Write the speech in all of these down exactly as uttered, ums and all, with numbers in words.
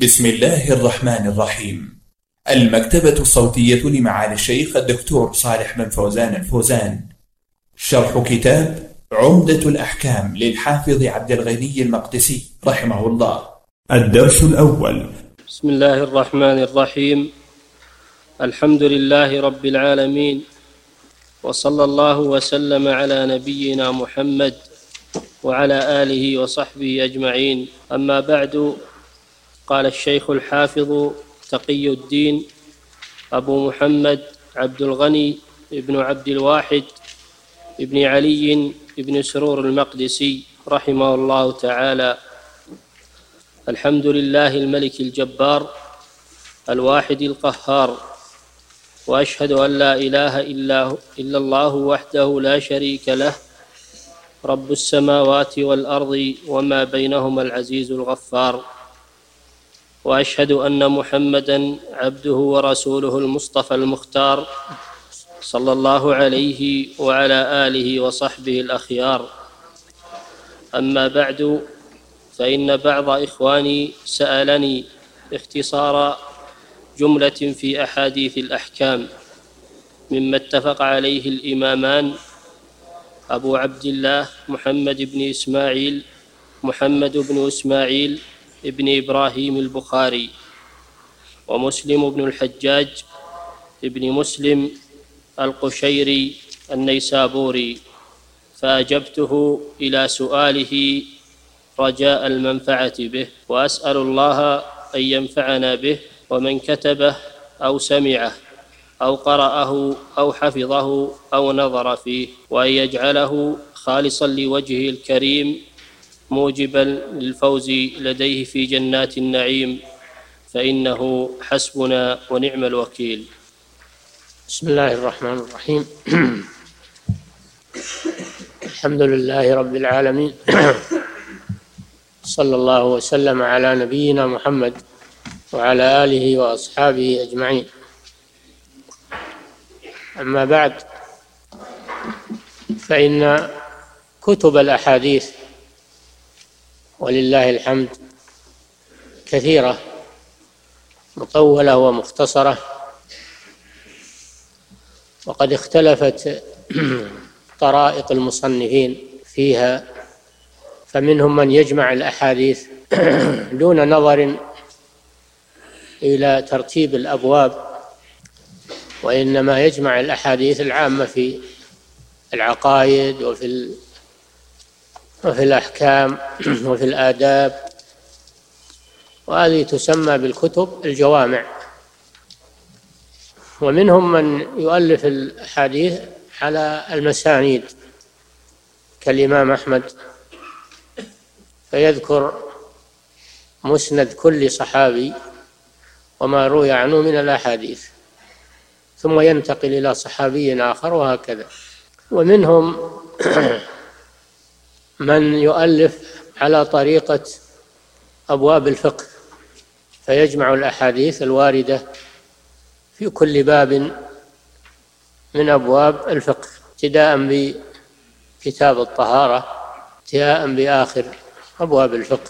بسم الله الرحمن الرحيم. المكتبة الصوتية لمعالي الشيخ الدكتور صالح بن فوزان الفوزان. شرح كتاب عمدة الأحكام للحافظ عبد الغني المقدسي رحمه الله. الدرس الأول. بسم الله الرحمن الرحيم. الحمد لله رب العالمين، وصلى الله وسلم على نبينا محمد وعلى آله وصحبه أجمعين. أما بعد، قال الشيخ الحافظ تقي الدين أبو محمد عبد الغني ابن عبد الواحد ابن علي ابن سرور المقدسي رحمه الله تعالى: الحمد لله الملك الجبار الواحد القهار، وأشهد أن لا إله إلا, إلا الله وحده لا شريك له، رب السماوات والأرض وما بينهما العزيز الغفار، وأشهد أن محمدًا عبده ورسوله المصطفى المختار، صلى الله عليه وعلى آله وصحبه الأخيار. أما بعد، فإن بعض إخواني سألني اختصار جملة في أحاديث الأحكام مما اتفق عليه الإمامان أبو عبد الله محمد بن إسماعيل محمد بن إسماعيل ابن إبراهيم البخاري، ومسلم بن الحجاج ابن مسلم القشيري النيسابوري، فأجبته إلى سؤاله رجاء المنفعة به، وأسأل الله أن ينفعنا به، ومن كتبه أو سمعه أو قرأه أو حفظه أو نظر فيه، وأن يجعله خالصا لوجهه الكريم موجبا للفوز لديه في جنات النعيم، فإنه حسبنا ونعم الوكيل. بسم الله الرحمن الرحيم. الحمد لله رب العالمين، صلى الله وسلم على نبينا محمد وعلى آله وأصحابه أجمعين. أما بعد، فإن كتب الأحاديث ولله الحمد كثيرة مطولة ومختصرة، وقد اختلفت طرائق المصنفين فيها، فمنهم من يجمع الأحاديث دون نظر إلى ترتيب الأبواب، وإنما يجمع الأحاديث العامة في العقائد وفي وفي الأحكام وفي الآداب، وهذه تسمى بالكتب الجوامع. ومنهم من يؤلف الأحاديث على المسانيد كالإمام أحمد، فيذكر مسند كل صحابي وما روي عنه من الأحاديث، ثم ينتقل إلى صحابي آخر، وهكذا. ومنهم من يؤلف على طريقة أبواب الفقه، فيجمع الأحاديث الواردة في كل باب من أبواب الفقه، ابتداء بكتاب الطهارة انتهاء بآخر أبواب الفقه.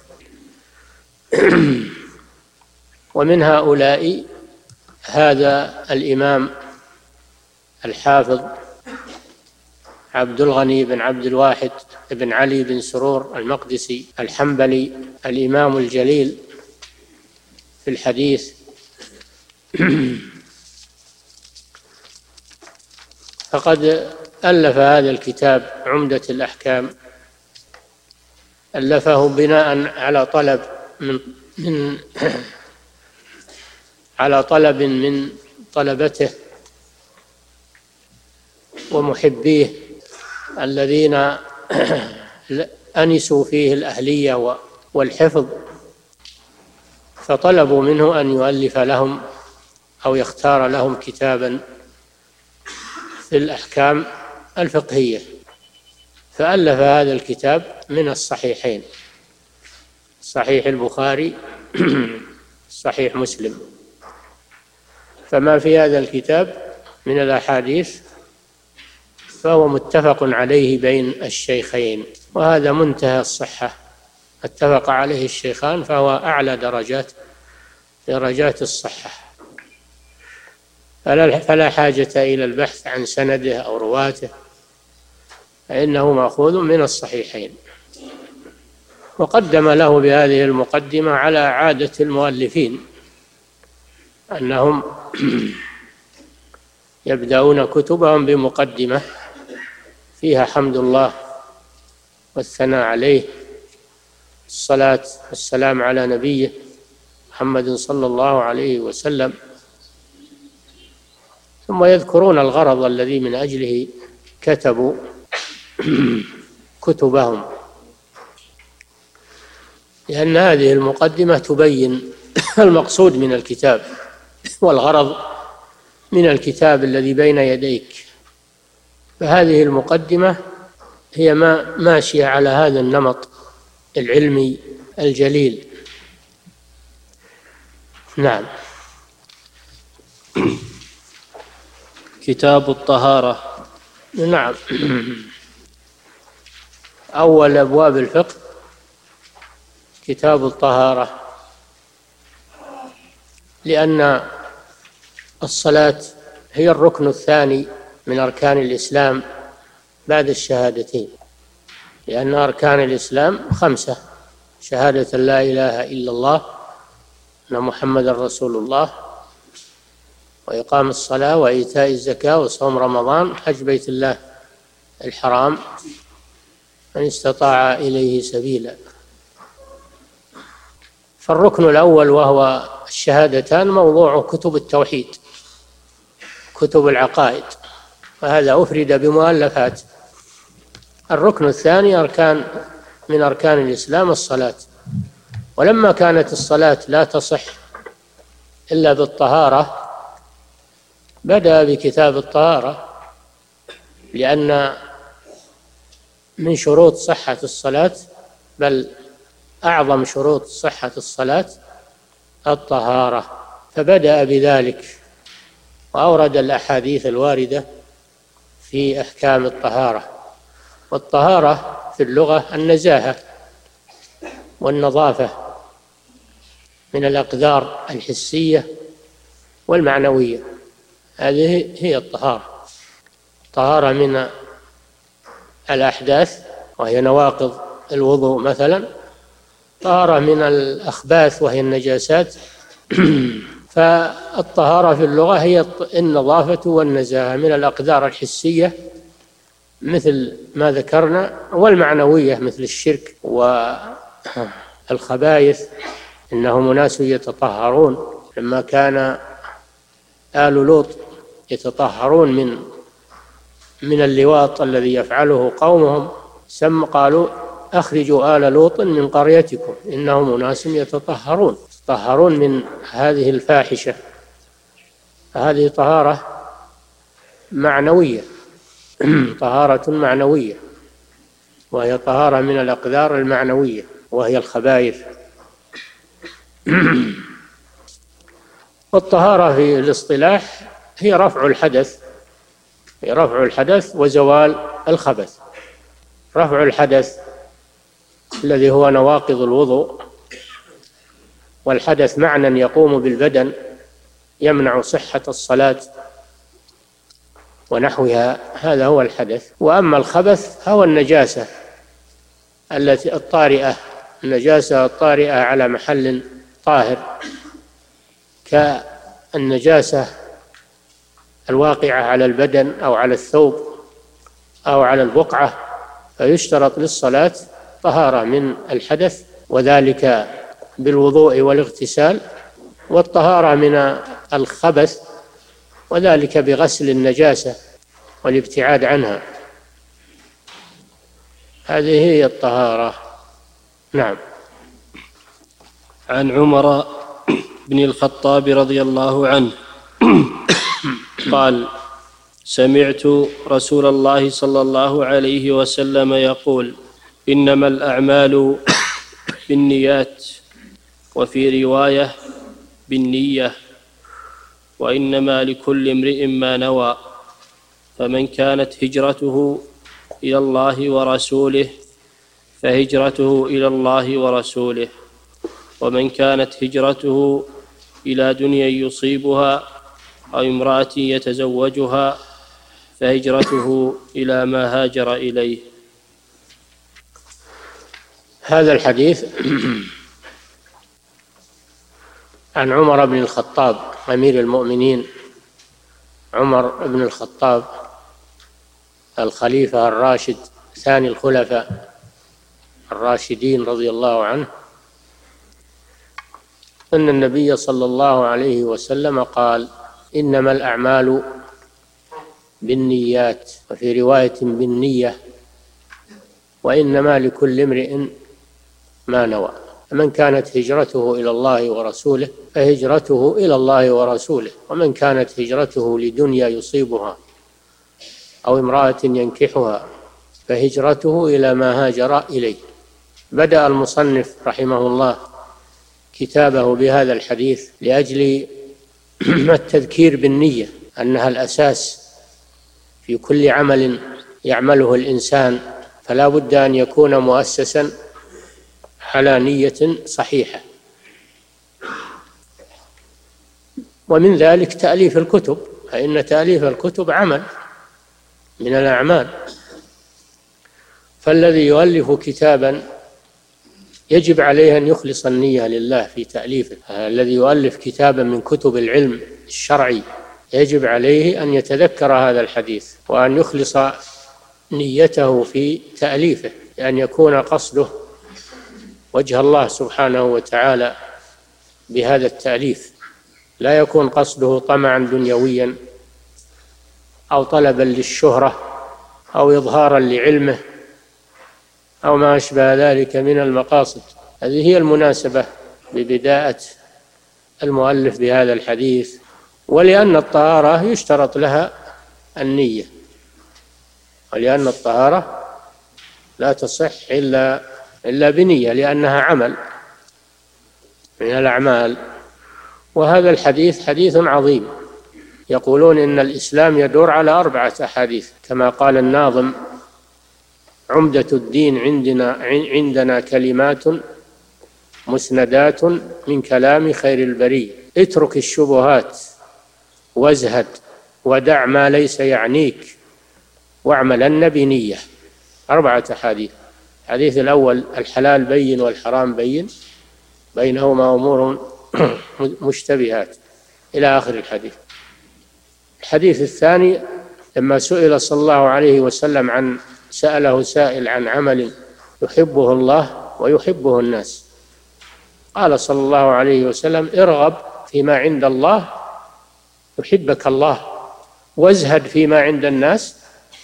ومن هؤلاء هذا الإمام الحافظ عبد الغني بن عبد الواحد بن علي بن سرور المقدسي الحنبلي، الإمام الجليل في الحديث. فقد ألف هذا الكتاب عمدة الأحكام، ألفه بناء على طلب من, من على طلب من طلبته ومحبيه الذين أنسوا فيه الأهلية والحفظ، فطلبوا منه أن يؤلف لهم أو يختار لهم كتابا في الأحكام الفقهية، فألف هذا الكتاب من الصحيحين، صحيح البخاري صحيح مسلم. فما في هذا الكتاب من الأحاديث فهو متفق عليه بين الشيخين، وهذا منتهى الصحة، اتفق عليه الشيخان فهو أعلى درجات درجات الصحة، فلا حاجة إلى البحث عن سنده أو رواته، فإنه مأخوذ من الصحيحين. وقدم له بهذه المقدمة على عادة المؤلفين أنهم يبدأون كتبهم بمقدمة فيها حمد الله والثناء عليه، الصلاة والسلام على نبيه محمد صلى الله عليه وسلم، ثم يذكرون الغرض الذي من أجله كتبوا كتبهم، لأن هذه المقدمة تبين المقصود من الكتاب والغرض من الكتاب الذي بين يديك. فهذه المقدمة هي ما ماشية على هذا النمط العلمي الجليل. نعم. كتاب الطهارة. نعم. أول أبواب الفقه كتاب الطهارة، لأن الصلاة هي الركن الثاني من أركان الإسلام بعد الشهادتين، لأن أركان الإسلام خمسة: شهادة لا إله إلا الله أن محمد رسول الله، وإقام الصلاة، وإيتاء الزكاة، وصوم رمضان، حج بيت الله الحرام من استطاع إليه سبيلا. فالركن الأول وهو الشهادتان موضوع كتب التوحيد، كتب العقائد، وهذا أفرد بمؤلفات. الركن الثاني أركان من أركان الإسلام الصلاة، ولما كانت الصلاة لا تصح إلا بالطهارة بدأ بكتاب الطهارة، لأن من شروط صحة الصلاة، بل أعظم شروط صحة الصلاة الطهارة، فبدأ بذلك وأورد الأحاديث الواردة في أحكام الطهارة. والطهارة في اللغة النزاهة والنظافة من الأقدار الحسية والمعنوية، هذه هي الطهارة. الطهارة من الأحداث وهي نواقض الوضوء مثلا، طهارة من الأخباث وهي النجاسات. فالطهارة في اللغة هي النظافة والنزاهة من الأقدار الحسية مثل ما ذكرنا، والمعنوية مثل الشرك والخبائث. إنهم أناس يتطهرون، لما كان آل لوط يتطهرون من من اللواط الذي يفعله قومهم، سم قالوا أخرجوا آل لوط من قريتكم إنهم أناس يتطهرون، يتطهرون من هذه الفاحشة. هذه طهارة معنوية، طهارة معنوية، وهي طهارة من الأقدار المعنوية وهي الخبائث. والطهارة في الاصطلاح هي رفع الحدث، هي رفع الحدث وزوال الخبث. رفع الحدث الذي هو نواقض الوضوء، والحدث معنى يقوم بالبدن يمنع صحة الصلاة ونحوها، هذا هو الحدث. وأما الخبث هو النجاسة التي الطارئة، النجاسة الطارئة على محل طاهر، كالنجاسة الواقعة على البدن أو على الثوب أو على البقعة، فيشترط للصلاة طهارة من الحدث، وذلك بالوضوء والاغتسال، والطهارة من الخبث وذلك بغسل النجاسة والابتعاد عنها. هذه هي الطهارة. نعم. عن عمر بن الخطاب رضي الله عنه قال: سمعت رسول الله صلى الله عليه وسلم يقول: إنما الأعمال بالنيات، وفي رواية بالنية، وإنما لكل امرئ ما نوى، فمن كانت هجرته إلى الله ورسوله فهجرته إلى الله ورسوله، ومن كانت هجرته إلى دنيا يصيبها أو امرأة يتزوجها فهجرته إلى ما هاجر إليه. هذا الحديث عن عمر بن الخطاب أمير المؤمنين، عمر بن الخطاب الخليفة الراشد ثاني الخلفاء الراشدين رضي الله عنه، أن النبي صلى الله عليه وسلم قال: إنما الأعمال بالنيات، وفي رواية بالنية، وإنما لكل امرئ ما نوى. فمن كانت هجرته إلى الله ورسوله فهجرته إلى الله ورسوله، ومن كانت هجرته لدنيا يصيبها أو امرأة ينكحها فهجرته إلى ما هاجر إليه. بدأ المصنف رحمه الله كتابه بهذا الحديث لأجل التذكير بالنية، أنها الأساس في كل عمل يعمله الإنسان، فلا بد أن يكون مؤسسا على نية صحيحة. ومن ذلك تأليف الكتب، فإن تأليف الكتب عمل من الأعمال، فالذي يؤلف كتابا يجب عليه أن يخلص النية لله في تأليفه. الذي يؤلف كتابا من كتب العلم الشرعي يجب عليه أن يتذكر هذا الحديث وأن يخلص نيته في تأليفه، لأن يكون قصده وجه الله سبحانه وتعالى بهذا التأليف، لا يكون قصده طمعا دنيويا أو طلبا للشهرة أو إظهارا لعلمه أو ما أشبه ذلك من المقاصد. هذه هي المناسبة ببداية المؤلف بهذا الحديث. ولأن الطهارة يشترط لها النية، ولأن الطهارة لا تصح إلا إلا بنية، لأنها عمل من الأعمال. وهذا الحديث حديث عظيم. يقولون إن الإسلام يدور على أربعة أحاديث، كما قال الناظم: عمدة الدين عندنا عندنا كلمات مسندات من كلام خير البرية، اترك الشبهات وازهد ودع ما ليس يعنيك واعملن بنية. أربعة حديث. الحديث الأول: الحلال بين والحرام بين، بينهما أمور مشتبهات، إلى آخر الحديث. الحديث الثاني: لما سئل صلى الله عليه وسلم عن سأله سائل عن عمل يحبه الله ويحبه الناس، قال صلى الله عليه وسلم: ارغب فيما عند الله يحبك الله، وازهد فيما عند الناس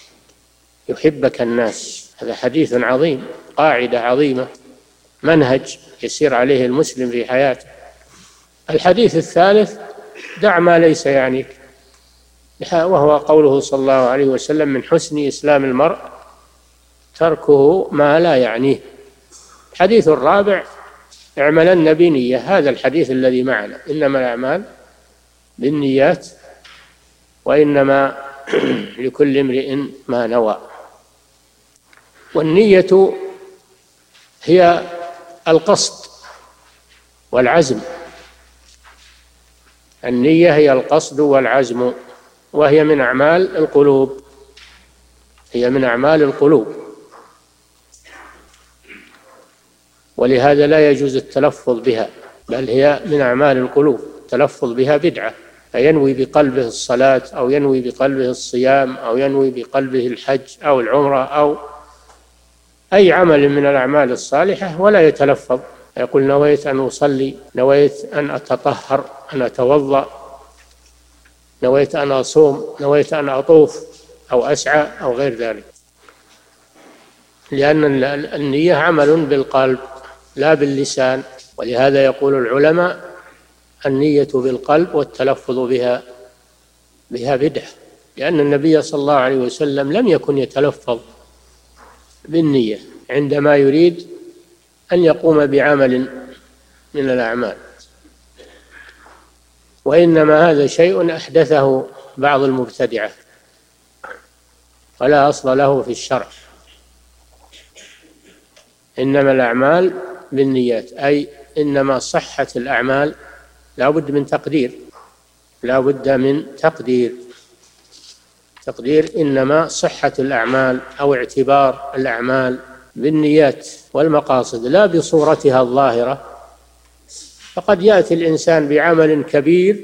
يحبك الناس. هذا حديث عظيم، قاعدة عظيمة، منهج يسير عليه المسلم في حياته. الحديث الثالث: دع ما ليس يعنيك، وهو قوله صلى الله عليه وسلم: من حسن إسلام المرء تركه ما لا يعنيه. الحديث الرابع: اعملن بنية. هذا الحديث الذي معنا: إنما الأعمال بالنيات وإنما لكل امرئ ما نوى. والنية هي القصد والعزم. النية هي القصد والعزم، وهي من أعمال القلوب، هي من أعمال القلوب، ولهذا لا يجوز التلفظ بها، بل هي من أعمال القلوب. التلفظ بها بدعة، فينوي بقلبه الصلاة أو ينوي بقلبه الصيام أو ينوي بقلبه الحج أو العمرة أو أي عمل من الأعمال الصالحة ولا يتلفظ، يقول: نويت أن أصلي، نويت أن أتطهر، أن أتوضأ، نويت أن أصوم، نويت أن أطوف أو أسعى أو غير ذلك، لأن النية عمل بالقلب لا باللسان. ولهذا يقول العلماء: النية بالقلب والتلفظ بها بها بدعة، لأن النبي صلى الله عليه وسلم لم يكن يتلفظ بالنية عندما يريد أن يقوم بعمل من الأعمال، وإنما هذا شيء أحدثه بعض المبتدعة ولا أصل له في الشرع. إنما الأعمال بالنيات، أي إنما صحة الأعمال لا بد من تقدير، لا بد من تقدير تقدير إنما صحة الأعمال أو اعتبار الأعمال بالنيات والمقاصد لا بصورتها الظاهرة. فقد يأتي الإنسان بعمل كبير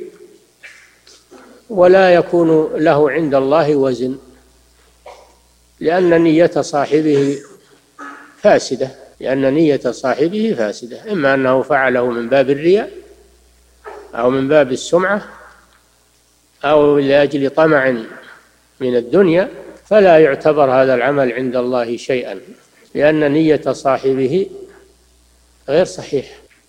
ولا يكون له عند الله وزن، لأن نية صاحبه فاسدة لأن نية صاحبه فاسدة إما أنه فعله من باب الرياء أو من باب السمعة أو لأجل طمع من الدنيا، فلا يعتبر هذا العمل عند الله شيئا، لأن نية صاحبه غير صحيح.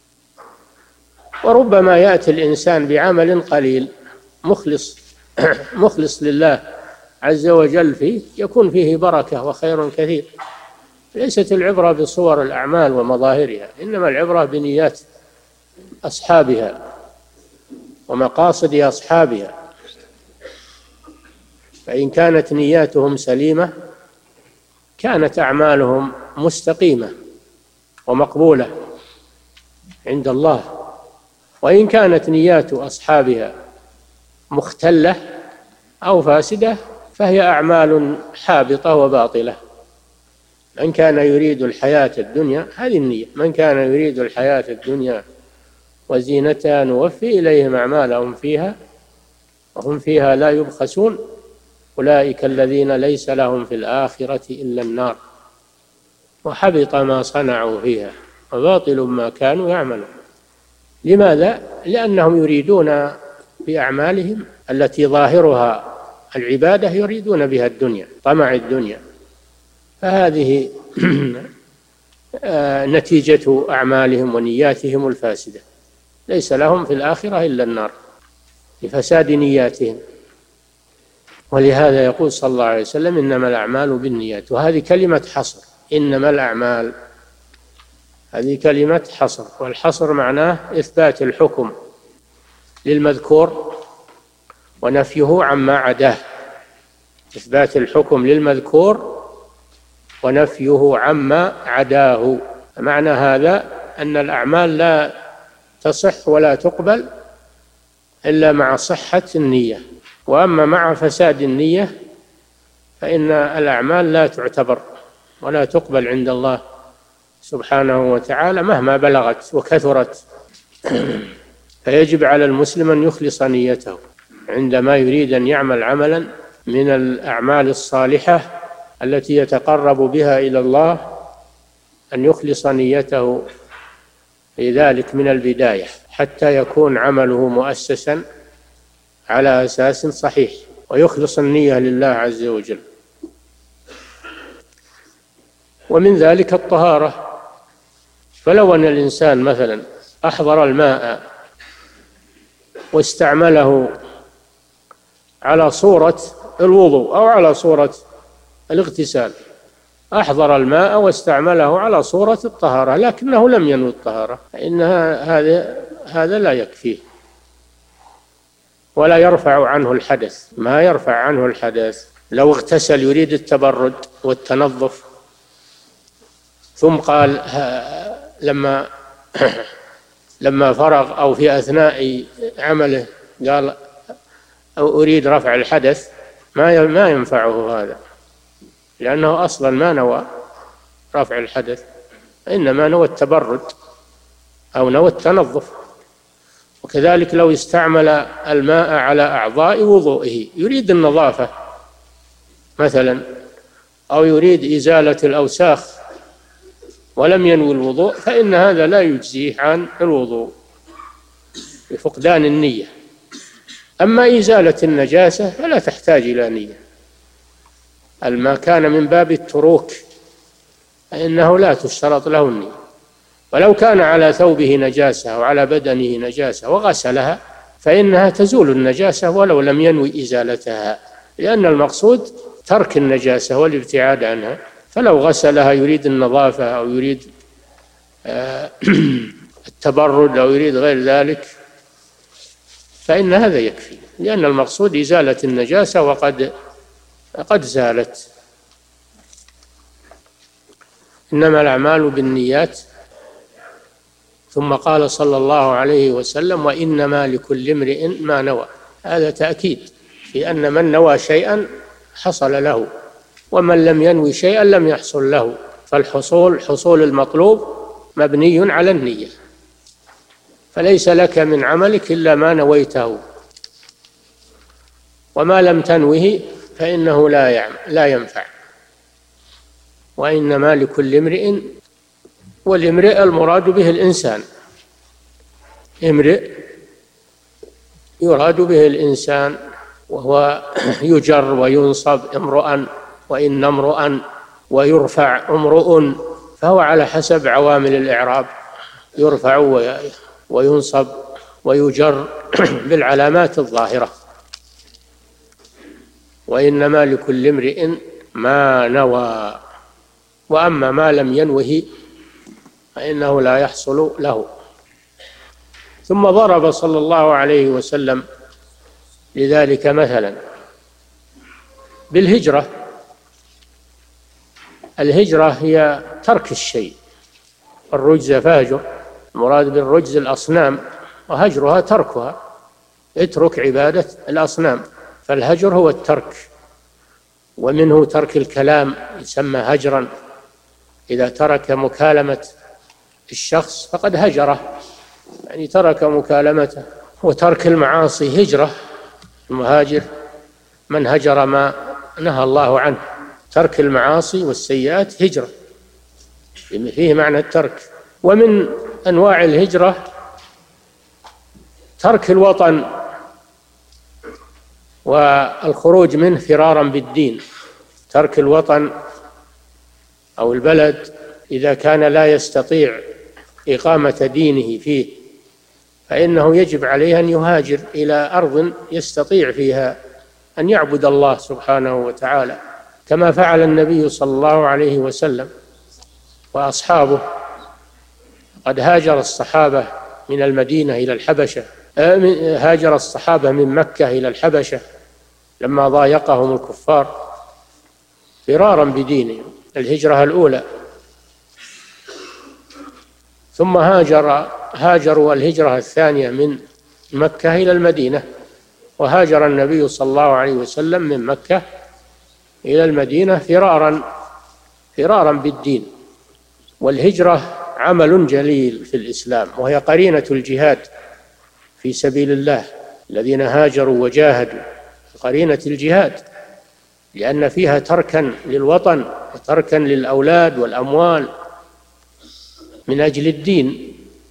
وربما يأتي الإنسان بعمل قليل مخلص مخلص لله عز وجل فيه، يكون فيه بركة وخير كثير. ليست العبرة بصور الأعمال ومظاهرها، إنما العبرة بنيات أصحابها ومقاصد أصحابها. فإن كانت نياتهم سليمة كانت أعمالهم مستقيمة ومقبولة عند الله، وإن كانت نيات أصحابها مختلة أو فاسدة فهي أعمال حابطة وباطلة. من كان يريد الحياة الدنيا، هذه النية، من كان يريد الحياة الدنيا وزينتها نوفي إليهم أعمالهم فيها وهم فيها لا يبخسون أولئك الذين ليس لهم في الآخرة إلا النار وحبط ما صنعوا فيها وباطل ما كانوا يعملون. لماذا؟ لأنهم يريدون بأعمالهم التي ظاهرها العبادة يريدون بها الدنيا، طمع الدنيا، فهذه نتيجة أعمالهم ونياتهم الفاسدة، ليس لهم في الآخرة إلا النار لفساد نياتهم. ولهذا يقول صلى الله عليه وسلم إنما الأعمال بالنيات، وهذه كلمة حصر، إنما الأعمال هذه كلمة حصر، والحصر معناه إثبات الحكم للمذكور ونفيه عما عداه، إثبات الحكم للمذكور ونفيه عما عداه. معنى هذا أن الأعمال لا تصح ولا تقبل إلا مع صحة النية، وأما مع فساد النية فإن الأعمال لا تعتبر ولا تقبل عند الله سبحانه وتعالى مهما بلغت وكثرت. فيجب على المسلم أن يخلص نيته عندما يريد أن يعمل عملا من الأعمال الصالحة التي يتقرب بها إلى الله، أن يخلص نيته في ذلك من البداية حتى يكون عمله مؤسسا على أساس صحيح، ويخلص النية لله عز وجل. ومن ذلك الطهارة، فلو أن الإنسان مثلا أحضر الماء واستعمله على صورة الوضوء أو على صورة الاغتسال، أحضر الماء واستعمله على صورة الطهارة لكنه لم ينوي الطهارة، فإن هذا هذا لا يكفيه ولا يرفع عنه الحدث، ما يرفع عنه الحدث. لو اغتسل يريد التبرد والتنظف ثم قال لما لما فرغ أو في أثناء عمله قال أو أريد رفع الحدث، ما ما ينفعه هذا، لأنه أصلا ما نوى رفع الحدث، إنما نوى التبرد أو نوى التنظف. وكذلك لو استعمل الماء على أعضاء وضوئه يريد النظافة مثلا، أو يريد إزالة الأوساخ ولم ينوي الوضوء، فإن هذا لا يجزيه عن الوضوء بفقدان النية. أما إزالة النجاسة فلا تحتاج إلى نية، الماء كان من باب التروك فإنه لا تشترط له النية. ولو كان على ثوبه نجاسة أو على بدنه نجاسة وغسلها فإنها تزول النجاسة ولو لم ينوي إزالتها، لأن المقصود ترك النجاسة والابتعاد عنها. فلو غسلها يريد النظافة أو يريد التبرد أو يريد غير ذلك فإن هذا يكفي، لأن المقصود إزالة النجاسة وقد قد زالت. إنما الأعمال بالنيات. ثم قال صلى الله عليه وسلم: وإنما لكل امرئ ما نوى. هذا تأكيد في أن من نوى شيئا حصل له، ومن لم ينوي شيئا لم يحصل له. فالحصول حصول المطلوب مبني على النية، فليس لك من عملك إلا ما نويته، وما لم تنوه فإنه لا لا ينفع. وإنما لكل امرئ، والامرئ المراد به الإنسان، امرئ يراد به الإنسان، وهو يجر وينصب امرؤا، وإن امرؤا، ويرفع امرؤ، فهو على حسب عوامل الإعراب، يرفع وينصب ويجر بالعلامات الظاهرة. وإنما لكل امرئ ما نوى، وأما ما لم ينوه فإنه لا يحصل له. ثم ضرب صلى الله عليه وسلم لذلك مثلا بالهجرة. الهجرة هي ترك الشيء، الرجز فاهجر، المراد بالرجز الأصنام، وهجرها تركها، اترك عبادة الأصنام. فالهجر هو الترك، ومنه ترك الكلام يسمى هجرا. إذا ترك مكالمة الشخص فقد هجره، يعني ترك مكالمته. وترك المعاصي هجرة، المهاجر من هجر ما نهى الله عنه. ترك المعاصي والسيئات هجرة، فيه معنى الترك. ومن أنواع الهجرة ترك الوطن والخروج منه فرارا بالدين. ترك الوطن أو البلد إذا كان لا يستطيع إقامة دينه فيه فإنه يجب عليه أن يهاجر إلى أرض يستطيع فيها أن يعبد الله سبحانه وتعالى، كما فعل النبي صلى الله عليه وسلم وأصحابه. قد هاجر الصحابة من المدينة إلى الحبشة، هاجر الصحابة من مكة إلى الحبشة لما ضايقهم الكفار فرارا بدينهم، الهجرة الأولى. ثم هاجر هاجروا الهجرة الثانية من مكة إلى المدينة، وهاجر النبي صلى الله عليه وسلم من مكة إلى المدينة فرارا فرارا بالدين. والهجرة عمل جليل في الإسلام، وهي قرينة الجهاد في سبيل الله. الذين هاجروا وجاهدوا قرينة الجهاد، لأن فيها تركا للوطن وتركا للأولاد والأموال من أجل الدين،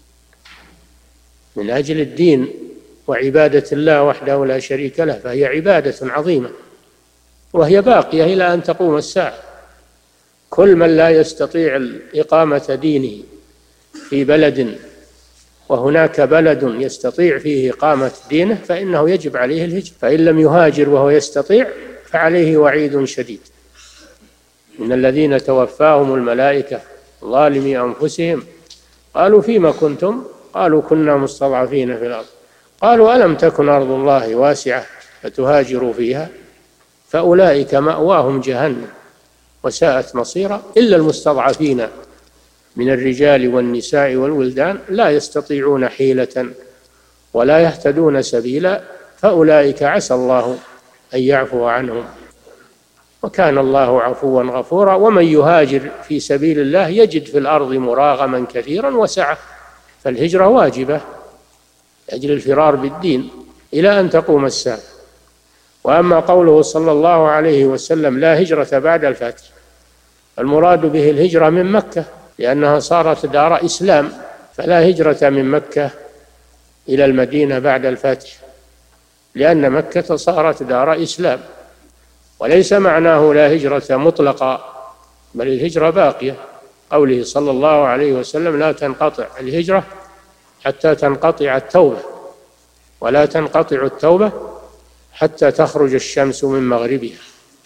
من أجل الدين وعبادة الله وحده لا شريك له، فهي عبادة عظيمة وهي باقية إلى أن تقوم الساعة. كل من لا يستطيع إقامة دينه في بلد وهناك بلد يستطيع فيه إقامة دينه فإنه يجب عليه الهجرة، فإن لم يهاجر وهو يستطيع فعليه وعيد شديد. من الذين توفاهم الملائكة ظالمي أنفسهم قالوا فيما كنتم؟ قالوا كنا مستضعفين في الأرض، قالوا ألم تكن أرض الله واسعة فتهاجروا فيها، فأولئك مأواهم جهنم وساءت مصيرا، إلا المستضعفين من الرجال والنساء والولدان لا يستطيعون حيلة ولا يهتدون سبيلا، فأولئك عسى الله أن يعفو عنهم، وكان الله عفوا غفورا. ومن يهاجر في سبيل الله يجد في الأرض مراغما كثيرا وسعة، فالهجرة واجبة لأجل الفرار بالدين إلى أن تقوم الساعة. وأما قوله صلى الله عليه وسلم لا هجرة بعد الفتح، المراد به الهجرة من مكة، لأنها صارت دار إسلام، فلا هجرة من مكة إلى المدينة بعد الفتح، لأن مكة صارت دار إسلام. وليس معناه لا هجرة مطلقة، بل الهجرة باقية. قوله صلى الله عليه وسلم لا تنقطع الهجرة حتى تنقطع التوبة، ولا تنقطع التوبة حتى تخرج الشمس من مغربها.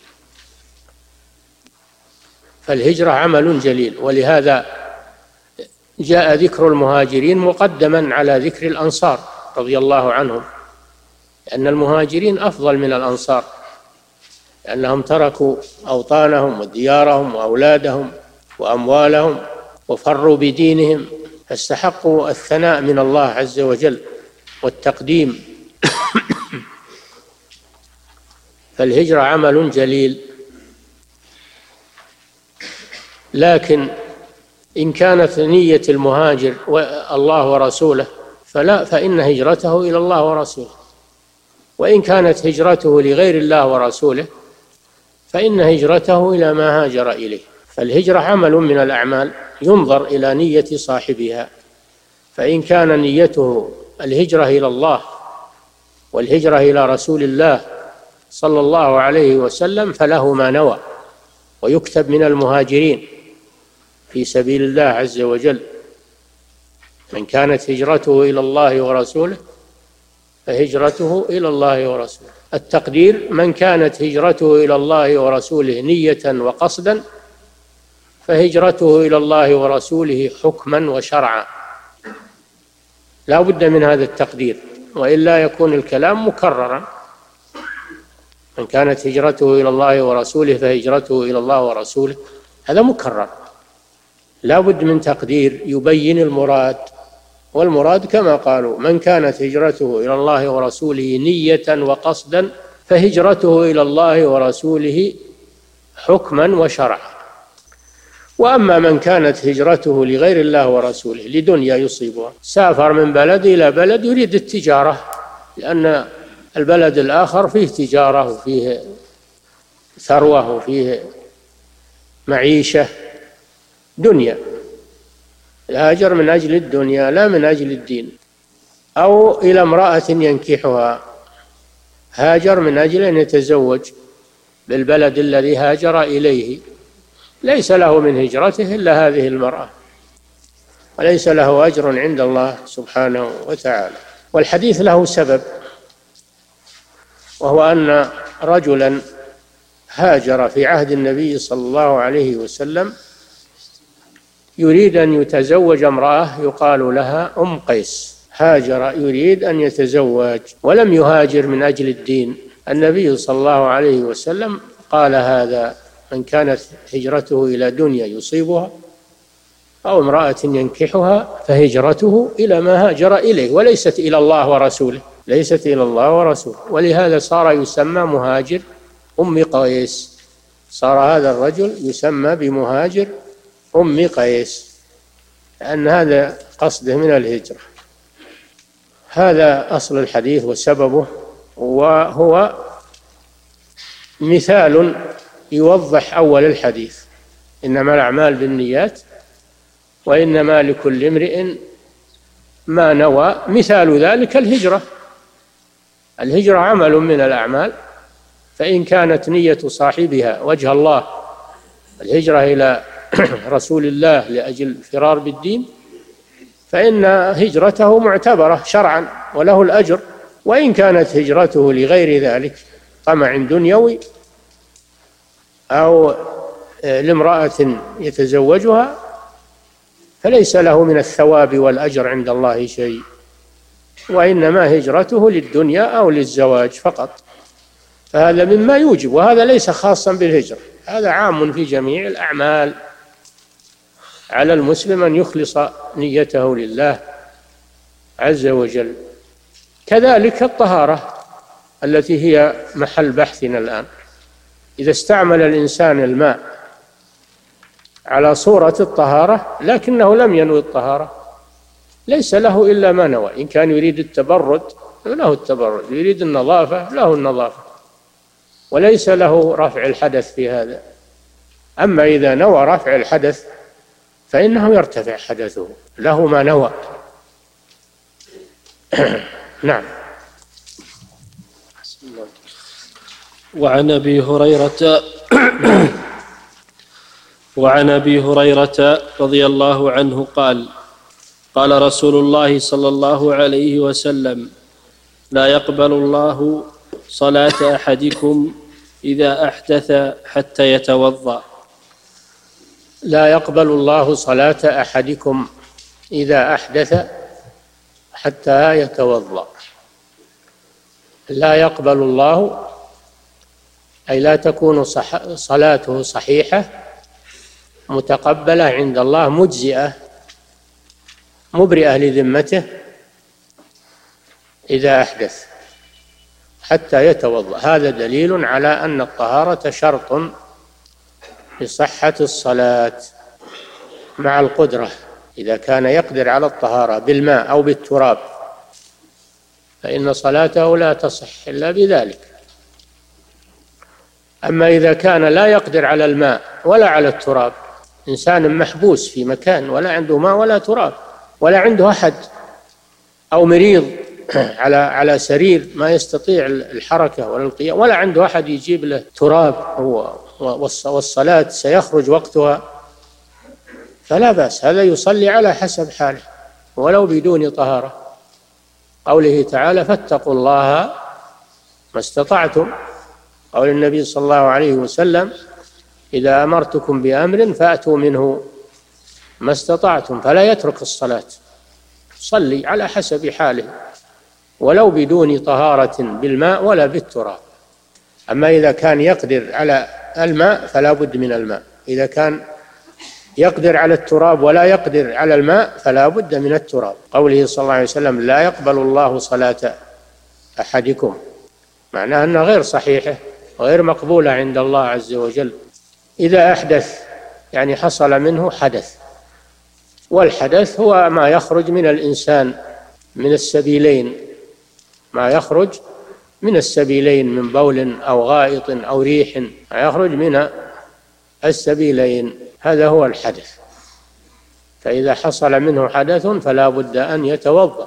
فالهجرة عمل جليل، ولهذا جاء ذكر المهاجرين مقدما على ذكر الأنصار رضي الله عنهم، لأن المهاجرين أفضل من الأنصار، لأنهم تركوا أوطانهم وديارهم وأولادهم وأموالهم وفروا بدينهم. فاستحقوا الثناء من الله عز وجل والتقديم. فالهجرة عمل جليل، لكن إن كانت نية المهاجر الله ورسوله فلا، فإن هجرته إلى الله ورسوله. وإن كانت هجرته لغير الله ورسوله فإن هجرته إلى ما هاجر إليه. فالهجرة عمل من الأعمال ينظر إلى نية صاحبها، فإن كان نيته الهجرة إلى الله والهجرة إلى رسول الله صلى الله عليه وسلم فله ما نوى، ويكتب من المهاجرين في سبيل الله عز وجل. من كانت هجرته إلى الله ورسوله فهجرته إلى الله ورسوله. التقدير: من كانت هجرته إلى الله ورسوله نية وقصدا فهجرته إلى الله ورسوله حكما وشرعا. لا بد من هذا التقدير، وإلا يكون الكلام مكررا. من كانت هجرته إلى الله ورسوله فهجرته إلى الله ورسوله، هذا مكرر. لا بد من تقدير يبين المراد، والمراد كما قالوا: من كانت هجرته إلى الله ورسوله نية وقصدا فهجرته إلى الله ورسوله حكما وشرعا. وأما من كانت هجرته لغير الله ورسوله لدنيا يصيبها، سافر من بلد إلى بلد يريد التجارة، لأن البلد الآخر فيه تجارة وفيه ثروة وفيه معيشة دنيا، الهاجر من أجل الدنيا لا من أجل الدين. أو إلى امرأة ينكحها، هاجر من أجل أن يتزوج بالبلد الذي هاجر إليه، ليس له من هجرته إلا هذه المرأة، وليس له أجر عند الله سبحانه وتعالى. والحديث له سبب، وهو أن رجلا هاجر في عهد النبي صلى الله عليه وسلم يريد أن يتزوج امرأة يقال لها أم قيس. هاجر يريد أن يتزوج ولم يهاجر من أجل الدين. النبي صلى الله عليه وسلم قال: هذا من كانت هجرته إلى دنيا يصيبها أو امرأة ينكحها فهجرته إلى ما هاجر إليه، وليست إلى الله ورسوله، ليست إلى الله ورسوله. ولهذا صار يسمى مهاجر أم قيس، صار هذا الرجل يسمى بمهاجر أم قيس، لأن هذا قصده من الهجرة. هذا أصل الحديث وسببه، وهو مثال يوضح أول الحديث: إنما الأعمال بالنيات وإنما لكل امرئ ما نوى. مثال ذلك الهجرة. الهجرة عمل من الأعمال، فإن كانت نية صاحبها وجه الله، الهجرة إلى رسول الله لأجل الفرار بالدين، فإن هجرته معتبرة شرعا وله الأجر. وإن كانت هجرته لغير ذلك، طمع دنيوي أو لامرأة يتزوجها، فليس له من الثواب والأجر عند الله شيء، وإنما هجرته للدنيا أو للزواج فقط. فهذا مما يوجب، وهذا ليس خاصا بالهجرة، هذا عام في جميع الأعمال. على المسلم أن يخلص نيته لله عز وجل. كذلك الطهارة التي هي محل بحثنا الآن. إذا استعمل الإنسان الماء على صورة الطهارة لكنه لم ينوي الطهارة، ليس له إلا ما نوى. إن كان يريد التبرد له التبرد، يريد النظافة له النظافة، وليس له رفع الحدث في هذا. أما إذا نوى رفع الحدث فإنه يرتفع حدثه، له ما نوى. نعم. وعن أبي هريرة وعن أبي هريرة رضي الله عنه قال: قال رسول الله صلى الله عليه وسلم: لا يقبل الله صلاة أحدكم إذا أحدث حتى يتوضأ. لا يقبل الله صلاة أحدكم إذا أحدث حتى يتوضأ. لا يقبل الله أي لا تكون صح صلاته صحيحة متقبلة عند الله مجزئة مبرئة لذمته إذا أحدث حتى يتوضأ. هذا دليل على أن الطهارة شرط لصحة الصلاة مع القدرة. إذا كان يقدر على الطهارة بالماء أو بالتراب فإن صلاته لا تصح إلا بذلك. أما إذا كان لا يقدر على الماء ولا على التراب، إنسان محبوس في مكان ولا عنده ماء ولا تراب ولا عنده أحد، أو مريض على على سرير ما يستطيع الحركة ولا القيام ولا عنده أحد يجيب له تراب والصلاة سيخرج وقتها، فلا بأس، هذا يصلي على حسب حاله ولو بدون طهارة. قوله تعالى: فاتقوا الله ما استطعتم. قول النبي صلى الله عليه وسلم: إذا أمرتكم بأمر فأتوا منه ما استطعتم. فلا يترك الصلاة، صلي على حسب حاله ولو بدون طهارة بالماء ولا بالتراب. أما إذا كان يقدر على الماء فلا بد من الماء، إذا كان يقدر على التراب ولا يقدر على الماء فلا بد من التراب. قوله صلى الله عليه وسلم: لا يقبل الله صلاة أحدكم، معناه أنها غير صحيحة وغير مقبولة عند الله عز وجل. إذا أحدث يعني حصل منه حدث، والحدث هو ما يخرج من الإنسان من السبيلين، ما يخرج من السبيلين من بول أو غائط أو ريح، ما يخرج من السبيلين، هذا هو الحدث. فإذا حصل منه حدث فلا بد أن يتوضأ.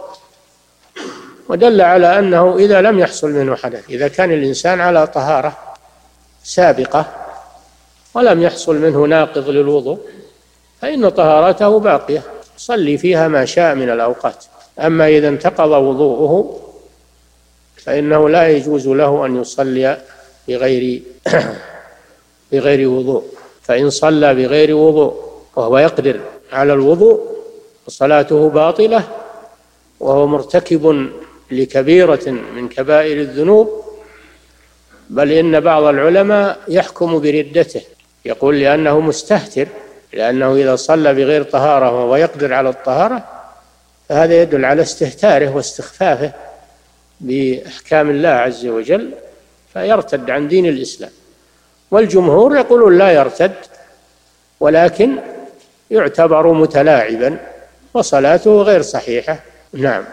ودل على أنه إذا لم يحصل منه حدث، إذا كان الإنسان على طهارة سابقة ولم يحصل منه ناقض للوضوء فإن طهارته باقية، صلي فيها ما شاء من الأوقات. أما إذا انتقض وضوءه فإنه لا يجوز له أن يصلي بغير بغير وضوء. فإن صلى بغير وضوء وهو يقدر على الوضوء صلاته باطلة وهو مرتكب لكبيرة من كبائر الذنوب، بل إن بعض العلماء يحكم بردته، يقول لأنه مستهتر، لأنه إذا صلى بغير طهارة وهو يقدر على الطهارة فهذا يدل على استهتاره واستخفافه بأحكام الله عز وجل، فيرتد عن دين الإسلام. والجمهور يقولون لا يرتد، ولكن يعتبر متلاعبا وصلاته غير صحيحة. نعم.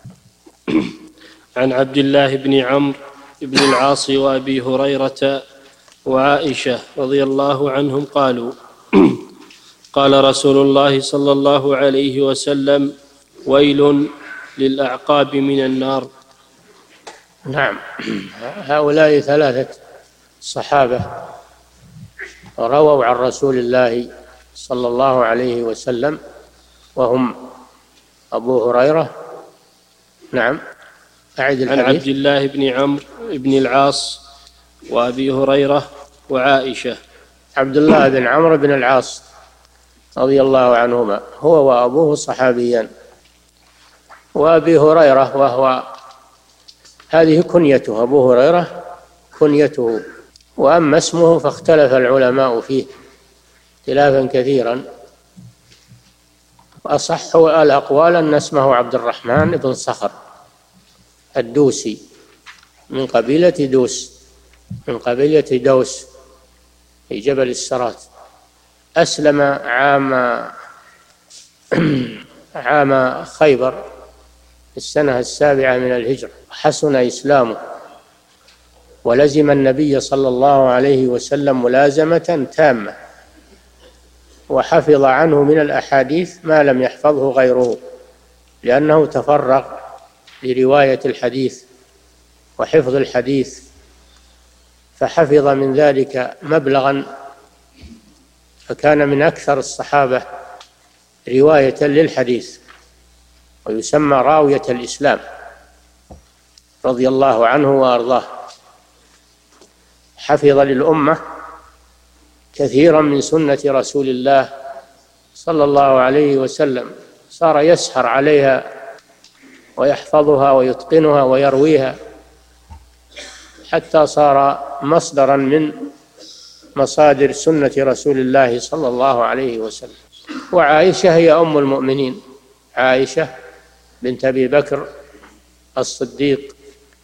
عن عبد الله بن عمرو بن العاص وأبي هريرة وعائشة رضي الله عنهم قالوا: قال رسول الله صلى الله عليه وسلم: ويل للأعقاب من النار. نعم. هؤلاء ثلاثة صحابة رووا عن رسول الله صلى الله عليه وسلم، وهم أبو هريرة. نعم. أعد الحديث. عن عبد الله بن عمرو بن العاص وأبي هريرة وعائشة. عبد الله بن عمرو بن العاص رضي الله عنهما هو وأبوه صحابيان، وأبي هريرة وهو هذه كنيته، أبو هريرة كنيته، وأما اسمه فاختلف العلماء فيه اختلافا كثيرا، وأصح الأقوال أن اسمه عبد الرحمن بن صخر الدوسي من قبيلة دوس، من قبيلة دوس في جبل السرات. أسلم عام عام خيبر في السنة السابعة من الهجرة، حسن إسلامه ولزم النبي صلى الله عليه وسلم ملازمة تامة، وحفظ عنه من الأحاديث ما لم يحفظه غيره، لأنه تفرغ لرواية الحديث وحفظ الحديث، فحفظ من ذلك مبلغا، فكان من أكثر الصحابة رواية للحديث، ويسمى راوية الإسلام رضي الله عنه وأرضاه. حفظ للأمة كثيرا من سنة رسول الله صلى الله عليه وسلم، صار يسهر عليها ويحفظها ويتقنها ويرويها، حتى صار مصدرا من مصادر سنة رسول الله صلى الله عليه وسلم. وعائشة هي أم المؤمنين عائشة بنت أبي بكر الصديق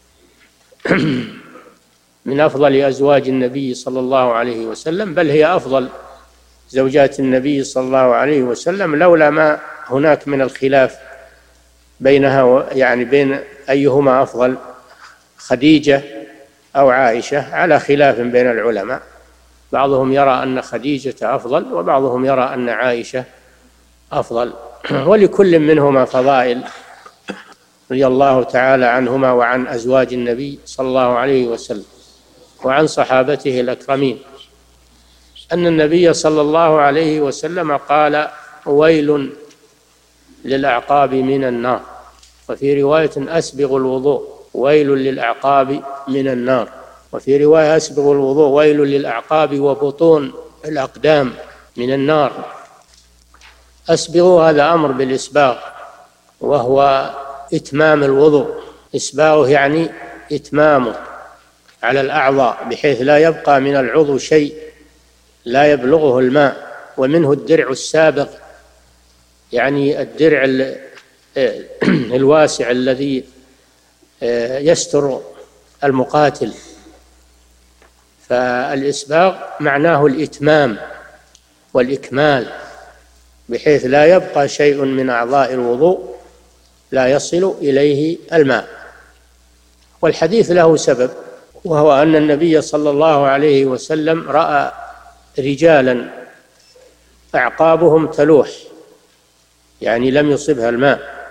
من أفضل أزواج النبي صلى الله عليه وسلم، بل هي أفضل زوجات النبي صلى الله عليه وسلم، لولا ما هناك من الخلاف بينها يعني بين أيهما أفضل، خديجة أو عائشة، على خلاف بين العلماء. بعضهم يرى أن خديجة أفضل، وبعضهم يرى أن عائشة أفضل، ولكل منهما فضائل رضي الله تعالى عنهما وعن أزواج النبي صلى الله عليه وسلم وعن صحابته الأكرمين، أن النبي صلى الله عليه وسلم قال: ويل للأعقاب من النار. وفي رواية: أسبغ الوضوء ويل للأعقاب من النار. وفي رواية: أسبغ الوضوء ويل للأعقاب وبطون الأقدام من النار. أسبغ هذا أمر بالإسباغ، وهو إتمام الوضوء. إسباغه يعني إتمامه على الأعضاء، بحيث لا يبقى من العضو شيء لا يبلغه الماء. ومنه الدرع السابغ، يعني الدرع الواسع الذي يستر المقاتل. فالإسباغ معناه الإتمام والإكمال، بحيث لا يبقى شيء من أعضاء الوضوء لا يصل إليه الماء. والحديث له سبب، وهو أن النبي صلى الله عليه وسلم رأى رجالا أعقابهم تلوح، يعني لم يصبها الماء،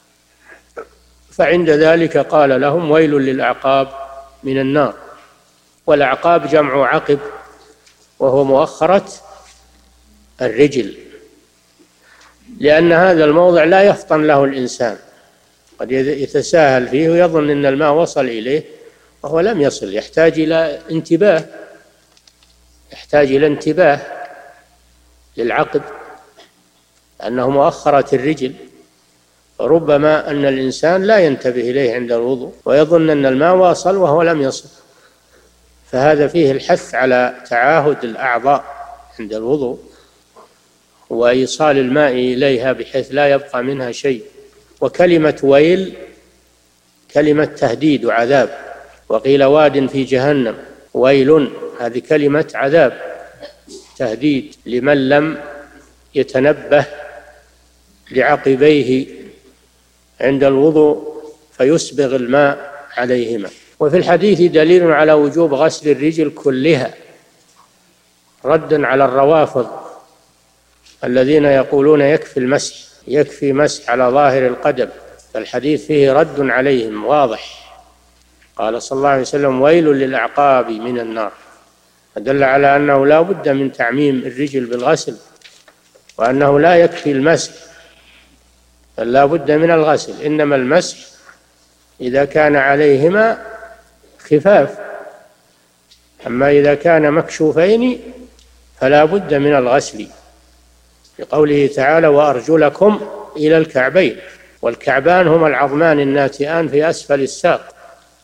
فعند ذلك قال لهم: ويل للأعقاب من النار. والأعقاب جمع عقب، وهو مؤخرة الرجل، لأن هذا الموضع لا يفطن له الإنسان، قد يتساهل فيه ويظن أن الماء وصل إليه وهو لم يصل، يحتاج إلى انتباه يحتاج إلى انتباه للعقب، أنه مؤخرة الرجل. ربما أن الإنسان لا ينتبه إليه عند الوضوء ويظن أن الماء واصل وهو لم يصل، فهذا فيه الحث على تعاهد الأعضاء عند الوضوء وإيصال الماء إليها بحيث لا يبقى منها شيء. وكلمة ويل كلمة تهديد وعذاب، وقيل واد في جهنم ويل، هذه كلمة عذاب تهديد لمن لم يتنبه لعقبيه عند الوضوء فيسبغ الماء عليهما. وفي الحديث دليل على وجوب غسل الرجل كلها، ردا على الروافض الذين يقولون يكفي المسح يكفي مسح على ظاهر القدم، فالحديث فيه رد عليهم واضح. قال صلى الله عليه وسلم: ويل للأعقاب من النار، فدل على أنه لا بد من تعميم الرجل بالغسل، وأنه لا يكفي المسح بل لا بد من الغسل. إنما المسح إذا كان عليهما خفاف، أما إذا كان مكشوفين فلا بد من الغسل، لقوله تعالى: وأرجلكم إلى الكعبين. والكعبان هما العظمان الناتئان في أسفل الساق،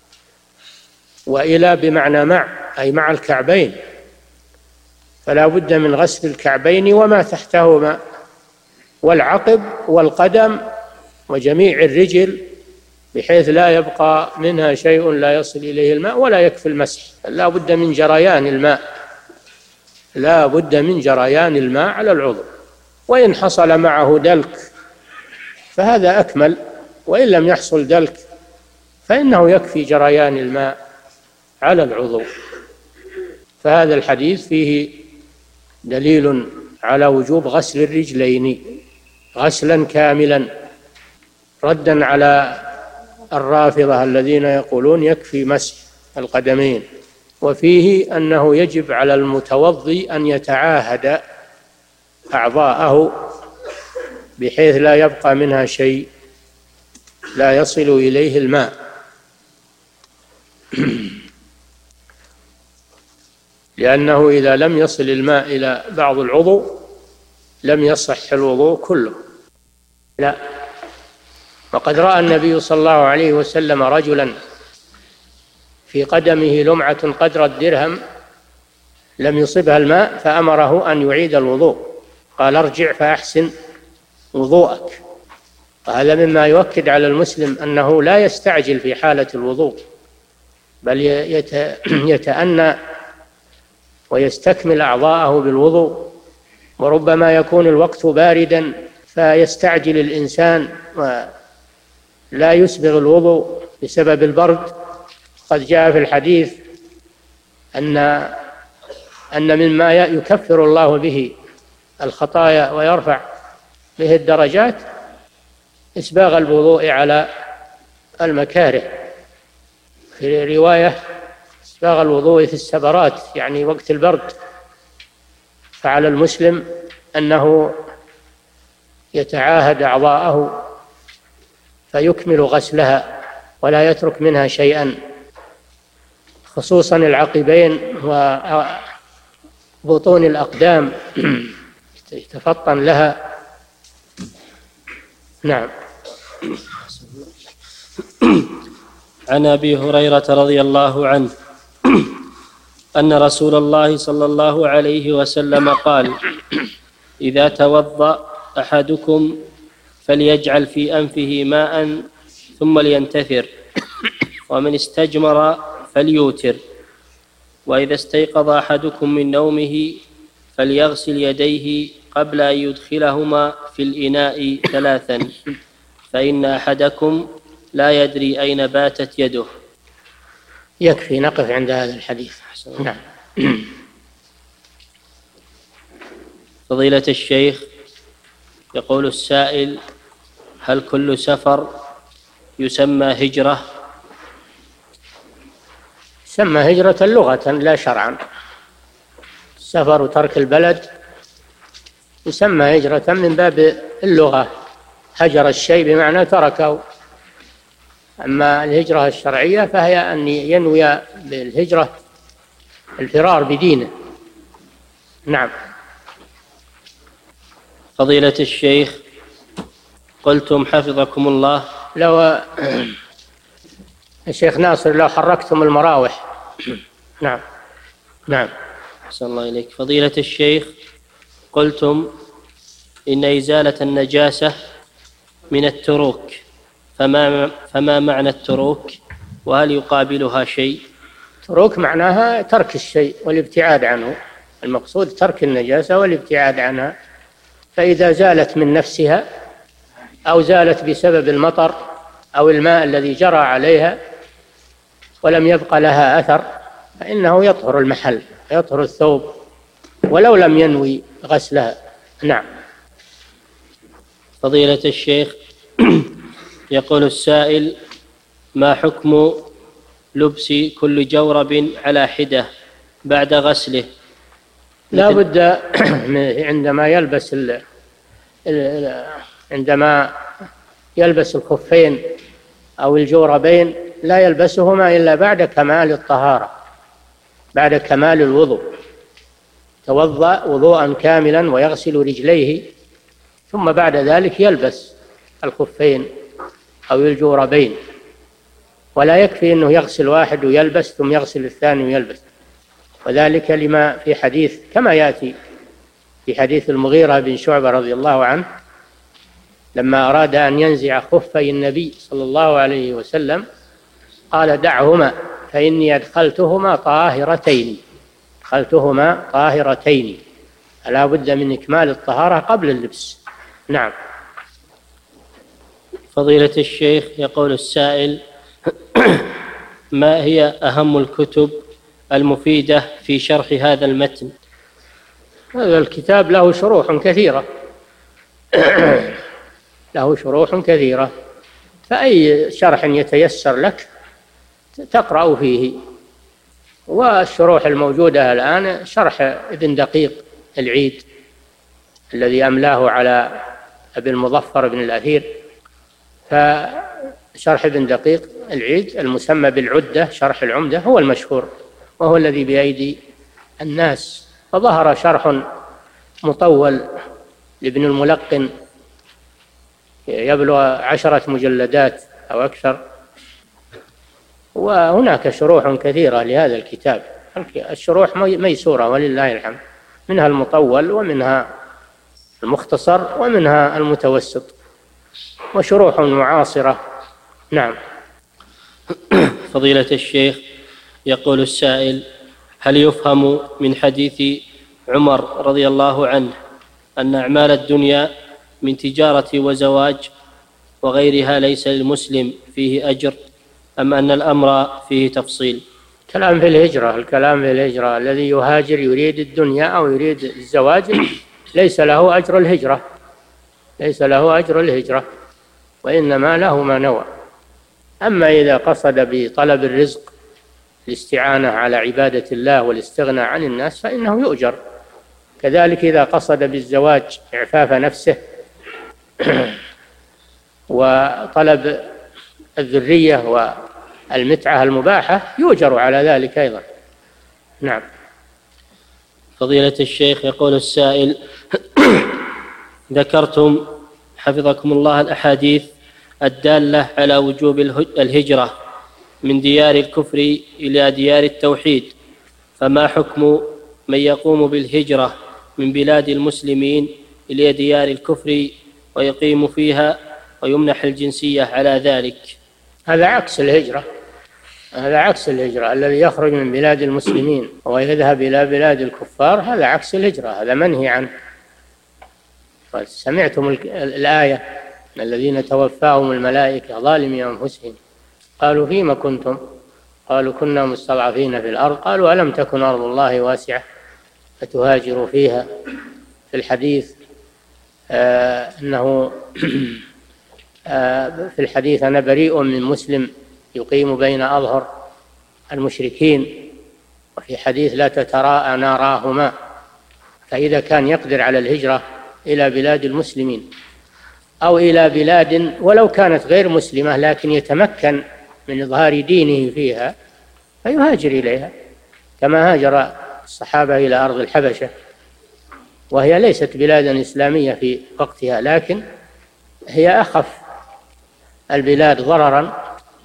وإلى بمعنى مع، أي مع الكعبين، فلا بد من غسل الكعبين وما تحتهما، والعقب والقدم وجميع الرجل، بحيث لا يبقى منها شيء لا يصل إليه الماء ولا يكفي المسح. لا بد من جريان الماء لا بد من جريان الماء على العضو، وإن حصل معه دلك فهذا أكمل، وإن لم يحصل دلك فإنه يكفي جريان الماء على العضو. فهذا الحديث فيه دليل على وجوب غسل الرجلين غسلا كاملا، ردا على الرافضة الذين يقولون يكفي مسح القدمين. وفيه أنه يجب على المتوضي أن يتعاهد أعضاءه بحيث لا يبقى منها شيء لا يصل إليه الماء. لأنه إذا لم يصل الماء إلى بعض العضو لم يصح الوضوء كله. لا، وقد رأى النبي صلى الله عليه وسلم رجلا في قدمه لمعة قدر الدرهم لم يصبها الماء، فأمره أن يعيد الوضوء، قال: ارجع فأحسن وضوءك. وهذا مما يؤكد على المسلم أنه لا يستعجل في حالة الوضوء، بل يتأنى ويستكمل أعضاءه بالوضوء. وربما يكون الوقت باردا فيستعجل الإنسان ولا يسبغ الوضوء بسبب البرد. قد جاء في الحديث أن أن مما يكفر الله به الخطايا ويرفع به الدرجات إسباغ الوضوء على المكاره. في رواية إسباغ الوضوء في السبرات، يعني وقت البرد. فعلى المسلم أنه يتعاهد أعضاءه فيكمل غسلها ولا يترك منها شيئا، خصوصا العقبين وبطون الأقدام يتفطن لها. نعم. عن أبي هريرة رضي الله عنه أن رسول الله صلى الله عليه وسلم قال: إذا توضأ أحدكم فليجعل في أنفه ماء ثم لينتثر، ومن استجمر فليوتر، وإذا استيقظ أحدكم من نومه فليغسل يديه قبل أن يدخلهما في الإناء ثلاثا، فإن أحدكم لا يدري أين باتت يده. يكفي نقف عند هذا الحديث. نعم. فضيلة الشيخ، يقول السائل: هل كل سفر يسمى هجرة؟ يسمى هجرة لغة لا شرعا. السفر وترك البلد يسمى هجرة من باب اللغة، هجر الشيء بمعنى تركه. أما الهجرة الشرعية فهي أن ينوي بالهجرة الفرار بدينه. نعم. فضيلة الشيخ، قلتم حفظكم الله لو الشيخ ناصر لو حركتم المراوح. نعم. نعم. أحسن الله إليك. فضيلة الشيخ، قلتم إن إزالة النجاسة من التروك، فما, فما معنى التروك، وهل يقابلها شيء؟ تروك معناها ترك الشيء والابتعاد عنه، المقصود ترك النجاسة والابتعاد عنها. فإذا زالت من نفسها أو زالت بسبب المطر أو الماء الذي جرى عليها ولم يبقى لها أثر فإنه يطهر المحل، يطهر الثوب ولو لم ينوي غسلها. نعم. فضيلة الشيخ، يقول السائل: ما حكم لبس كل جورب على حدة بعد غسله؟ لا بد عندما يلبس ال عندما يلبس الخفين أو الجوربين لا يلبسهما إلا بعد كمال الطهارة، بعد كمال الوضوء. توضأ وضوءا كاملا ويغسل رجليه، ثم بعد ذلك يلبس الخفين أو الجوربين، ولا يكفي أنه يغسل واحد ويلبس ثم يغسل الثاني ويلبس. وذلك لما في حديث كما يأتي في حديث المغيرة بن شعبة رضي الله عنه لما أراد أن ينزع خفي النبي صلى الله عليه وسلم قال: دعهما فإني أدخلتهما طاهرتين، أدخلتهما طاهرتين. فلا بد من إكمال الطهارة قبل اللبس. نعم. فضيلة الشيخ، يقول السائل: ما هي أهم الكتب المفيدة في شرح هذا المتن؟ هذا الكتاب له شروح كثيرة له شروح كثيرة، فأي شرح يتيسر لك تقرأ فيه. والشروح الموجودة الآن شرح ابن دقيق العيد الذي أملاه على أبي المظفر بن الأثير، فشرح ابن دقيق العيد المسمى بالعدة شرح العمدة هو المشهور وهو الذي بأيدي الناس. فظهر شرح مطول لابن الملقن يبلغ عشرة مجلدات أو أكثر، وهناك شروح كثيرة لهذا الكتاب. الشروح ميسورة ولله الحمد، منها المطول ومنها المختصر ومنها المتوسط. وشروح معاصرة. نعم. فضيلة الشيخ، يقول السائل: هل يفهم من حديث عمر رضي الله عنه أن أعمال الدنيا من تجارة وزواج وغيرها ليس للمسلم فيه أجر، أم أن الأمر فيه تفصيل؟ كلام في الهجرة الكلام في الهجرة الذي يهاجر يريد الدنيا أو يريد الزواج ليس له أجر الهجرة ليس له أجر الهجرة وإنما له ما نوى. أما إذا قصد بطلب الرزق الاستعانة على عبادة الله والاستغناء عن الناس فإنه يؤجر. كذلك إذا قصد بالزواج إعفاف نفسه وطلب الذرية والمتعة المباحة يؤجر على ذلك أيضا. نعم. فضيلة الشيخ، يقول السائل: ذكرتم حفظكم الله الأحاديث الدالة على وجوب الهجرة من ديار الكفر إلى ديار التوحيد، فما حكم من يقوم بالهجرة من بلاد المسلمين إلى ديار الكفر ويقيم فيها ويمنح الجنسية على ذلك؟ هذا عكس الهجرة هذا عكس الهجرة الذي يخرج من بلاد المسلمين ويذهب إلى بلاد الكفار، هذا عكس الهجرة، هذا منهي عنه. سمعتم الآية: الذين توفاهم الملائكة ظالمي أنفسهم قالوا فيما كنتم؟ قالوا كنا مستضعفين في الأرض قالوا ألم تكن أرض الله واسعة فتهاجروا فيها. في الحديث آه أنه آه في الحديث: أنا بريء من مسلم يقيم بين أظهر المشركين. وفي حديث: لا تتراءى ناراهما. فإذا كان يقدر على الهجرة إلى بلاد المسلمين أو إلى بلاد ولو كانت غير مسلمة لكن يتمكن من إظهار دينه فيها فيهاجر إليها، كما هاجر الصحابة إلى أرض الحبشة، وهي ليست بلادا إسلامية في وقتها لكن هي أخف البلاد ضررا،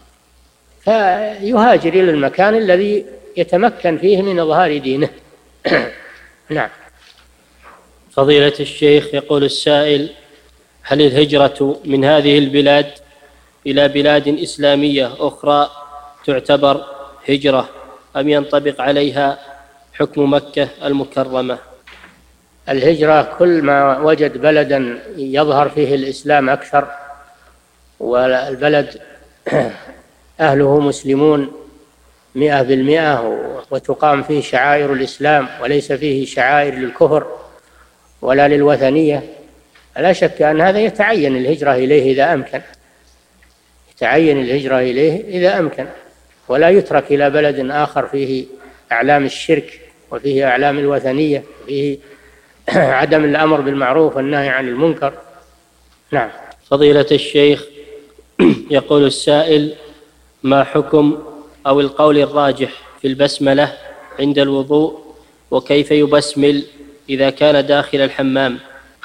فيهاجر إلى المكان الذي يتمكن فيه من إظهار دينه. نعم. فضيلة الشيخ، يقول السائل: هل الهجرة من هذه البلاد إلى بلاد إسلامية أخرى تعتبر هجرة، أم ينطبق عليها حكم مكة المكرمة؟ الهجرة كل ما وجد بلدا يظهر فيه الإسلام أكثر والبلد أهله مسلمون مئة بالمئة وتقام فيه شعائر الإسلام وليس فيه شعائر للكفر ولا للوثنية، لا شك أن هذا يتعين الهجرة إليه إذا أمكن يتعين الهجرة إليه إذا أمكن ولا يترك إلى بلد آخر فيه أعلام الشرك وفيه أعلام الوثنية وفيه عدم الأمر بالمعروف والنهي عن المنكر. نعم. فضيلة الشيخ، يقول السائل: ما حكم أو القول الراجح في البسملة عند الوضوء، وكيف يبسمل إذا كان داخل الحمام؟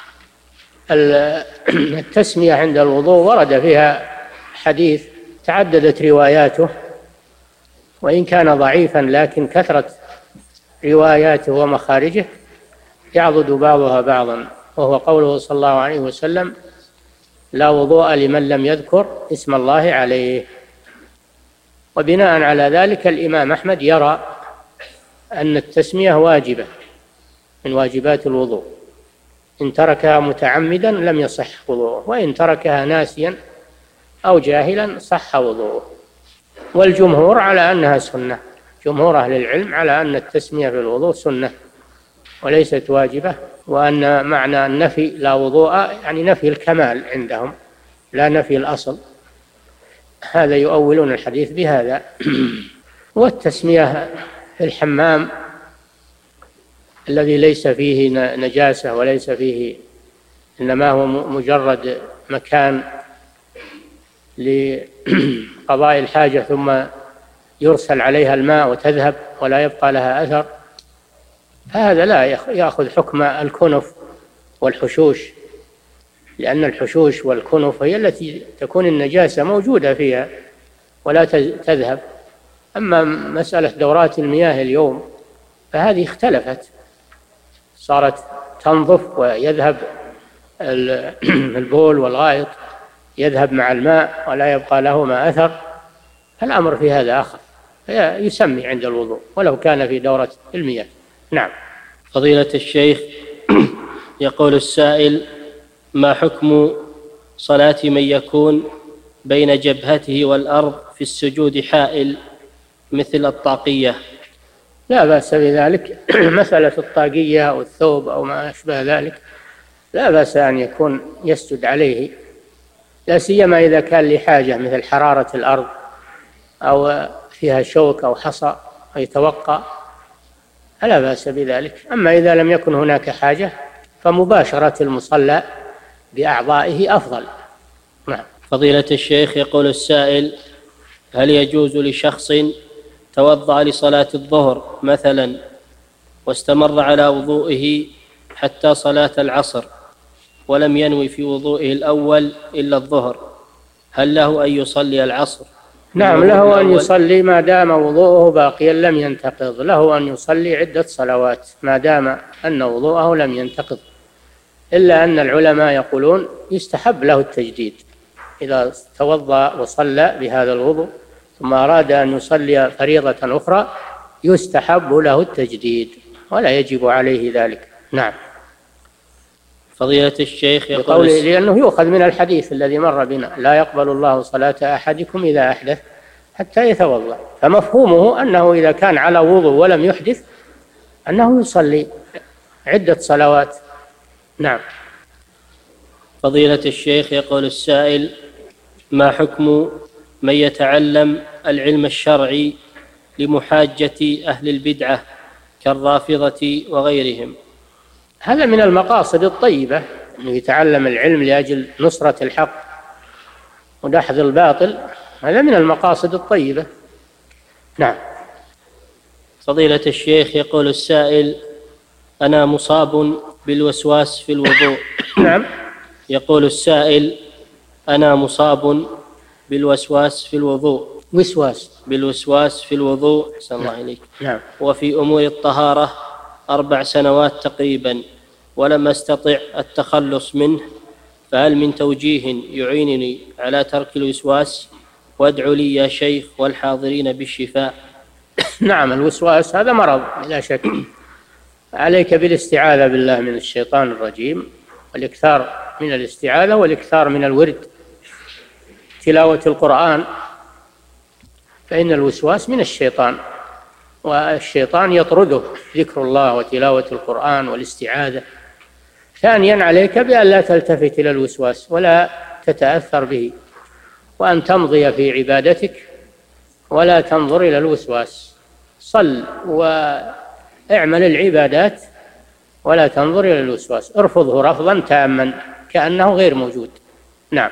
التسمية عند الوضوء ورد فيها حديث تعددت رواياته وإن كان ضعيفا لكن كثرة رواياته ومخارجه يعضد بعضها بعضا، وهو قوله صلى الله عليه وسلم: لا وضوء لمن لم يذكر اسم الله عليه. وبناء على ذلك الإمام أحمد يرى أن التسمية واجبة من واجبات الوضوء، إن تركها متعمدا لم يصح وضوءه، وإن تركها ناسيا أو جاهلا صح وضوءه. والجمهور على أنها سنة، جمهور أهل العلم على أن التسمية في الوضوء سنة وليست واجبة، وأن معنى النفي لا وضوء يعني نفي الكمال عندهم لا نفي الأصل، هذا يؤولون الحديث بهذا. والتسمية في الحمام الذي ليس فيه نجاسة وليس فيه إنما هو مجرد مكان لقضاء الحاجة ثم يرسل عليها الماء وتذهب ولا يبقى لها أثر، هذا لا يأخذ حكم الكنف والحشوش، لأن الحشوش والكنف هي التي تكون النجاسة موجودة فيها ولا تذهب. أما مسألة دورات المياه اليوم فهذه اختلفت، صارت تنظف ويذهب البول والغائط يذهب مع الماء ولا يبقى لهما أثر، الأمر في هذا آخر، يسمي عند الوضوء ولو كان في دورة المياه. نعم. فضيلة الشيخ، يقول السائل: ما حكم صلاة من يكون بين جبهته والأرض في السجود حائل مثل الطاقية؟ لا بأس بذلك. مسألة الطاقية أو الثوب أو ما أشبه ذلك لا بأس أن يكون يسجد عليه، لا سيما إذا كان لحاجة مثل حرارة الأرض أو فيها شوك أو حصى يتوقع، لا بأس بذلك. أما إذا لم يكن هناك حاجة فمباشرة المصلى بأعضائه أفضل. نعم. فضيلة الشيخ، يقول السائل: هل يجوز لشخص توضأ لصلاة الظهر مثلا واستمر على وضوئه حتى صلاة العصر ولم ينوي في وضوئه الأول إلا الظهر، هل له أن يصلي العصر؟ نعم، له أن يصلي ما دام وضوءه باقيا لم ينتقض، له أن يصلي عدة صلوات ما دام أن وضوءه لم ينتقض، إلا أن العلماء يقولون يستحب له التجديد. إذا توضأ وصلى بهذا الوضوء ثم أراد أن يصلي فريضة أخرى يستحب له التجديد ولا يجب عليه ذلك. نعم. فضيلة الشيخ، يقول لأنه يؤخذ من الحديث الذي مر بنا: لا يقبل الله صلاة أحدكم إذا أحدث حتى يتوضأ، فمفهومه أنه إذا كان على وضوء ولم يحدث أنه يصلي عدة صلوات. نعم. فضيلة الشيخ، يقول السائل: ما حكم من يتعلم العلم الشرعي لمحاجة أهل البدعة كالرافضة وغيرهم؟ هذا من المقاصد الطيبة، أنه يتعلم العلم لأجل نصرة الحق ودحض الباطل، هذا من المقاصد الطيبة. نعم. فضيلة الشيخ، يقول السائل: أنا مصاب بالوسواس في الوضوء. نعم. يقول السائل: أنا مصاب بالوسواس في الوضوء. وسواس بالوسواس في الوضوء، أحسن الله إليك. نعم. وفي أمور الطهارة أربع سنوات تقريبا ولم أستطع التخلص منه، فهل من توجيه يعينني على ترك الوسواس؟ وادعوا لي يا شيخ والحاضرين بالشفاء. نعم، الوسواس هذا مرض لا شك، عليك بالاستعاذة بالله من الشيطان الرجيم، والإكثار من الاستعاذة والإكثار من الورد، تلاوة القرآن، فإن الوسواس من الشيطان، والشيطان يطرده ذكر الله وتلاوة القرآن والاستعاذة. ثانيا عليك بأن لا تلتفت إلى الوسواس ولا تتأثر به، وأن تمضي في عبادتك ولا تنظر إلى الوسواس. صل واعمل العبادات ولا تنظر إلى الوسواس، ارفضه رفضا تاما كأنه غير موجود. نعم.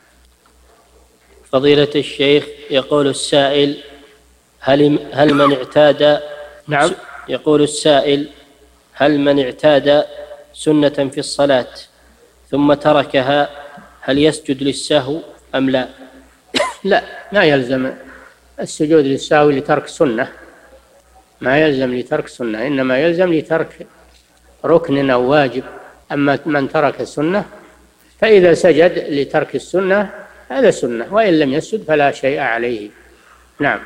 فضيلة الشيخ، يقول السائل: هل هل من اعتاد نعم. يقول السائل: هل من اعتاد سنة في الصلاة ثم تركها هل يسجد للسهو أم لا؟ لا، ما يلزم السجود للسهو لترك سنة، ما يلزم لترك سنة، إنما يلزم لترك ركن أو واجب. أما من ترك سنة فإذا سجد لترك السنة هذا سنة، وإن لم يسجد فلا شيء عليه. نعم.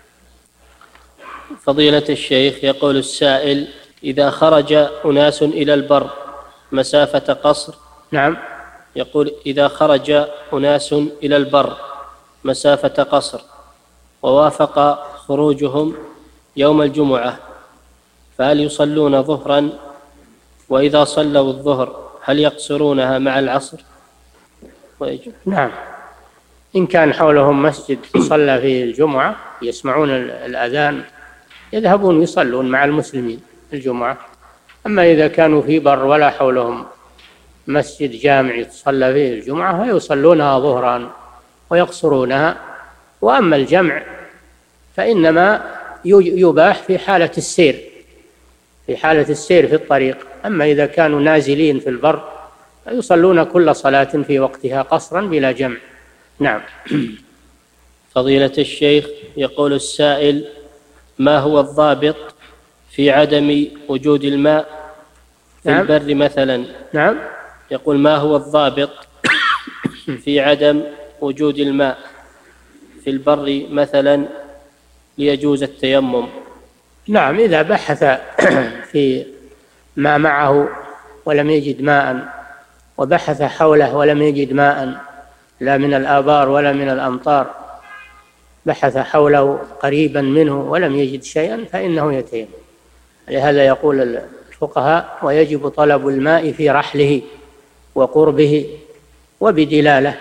فضيلة الشيخ، يقول السائل: إذا خرج أناس إلى البر مسافة قصر. نعم. يقول: إذا خرج أناس إلى البر مسافة قصر ووافق خروجهم يوم الجمعة، فهل يصلون ظهرا؟ وإذا صلوا الظهر هل يقصرونها مع العصر؟ نعم، إن كان حولهم مسجد صلى فيه الجمعة يسمعون الأذان يذهبون يصلون مع المسلمين الجمعة. أما إذا كانوا في بر ولا حولهم مسجد جامع يصلى فيه الجمعة فيصلونها ظهرا ويقصرونها. وأما الجمع فإنما يباح في حالة السير، في حالة السير في الطريق. أما إذا كانوا نازلين في البر يصلون كل صلاة في وقتها قصرا بلا جمع. نعم. فضيلة الشيخ، يقول السائل: ما هو الضابط في عدم وجود الماء في نعم. البر مثلا؟ نعم. يقول: ما هو الضابط في عدم وجود الماء في البر مثلا ليجوز التيمم؟ نعم، إذا بحث في ما معه ولم يجد ماء، وبحث حوله ولم يجد ماء لا من الآبار ولا من الأمطار، بحث حوله قريبا منه ولم يجد شيئا فإنه يتيمم. لهذا يقول الفقهاء: ويجب طلب الماء في رحله وقربه وبدلاله.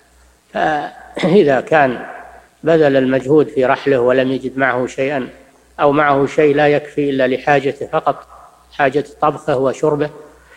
فإذا كان بذل المجهود في رحله ولم يجد معه شيئا، أو معه شيء لا يكفي إلا لحاجته فقط، حاجة طبخه وشربه،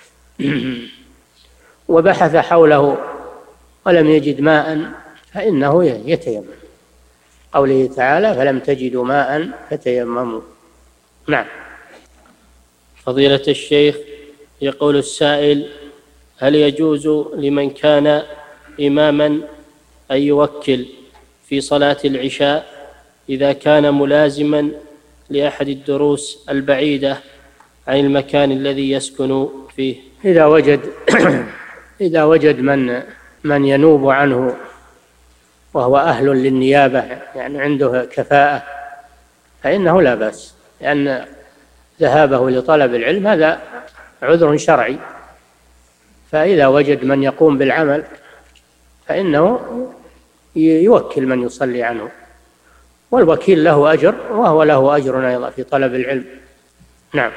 وبحث حوله ولم يجد ماء فإنه يتيمم. قوله تعالى: فلم تجدوا ماء فتيمموا. نعم. فضيلة الشيخ، يقول السائل: هل يجوز لمن كان إماما أن يوكل في صلاة العشاء إذا كان ملازما لأحد الدروس البعيدة عن المكان الذي يسكن فيه؟ إذا وجد إذا وجد من من ينوب عنه وهو أهل للنيابة، يعني عنده كفاءة، فإنه لا بأس، لأن ذهابه لطلب العلم هذا عذر شرعي. فإذا وجد من يقوم بالعمل فإنه يوكل من يصلي عنه، والوكيل له أجر وهو له أجر أيضا في طلب العلم. نعم.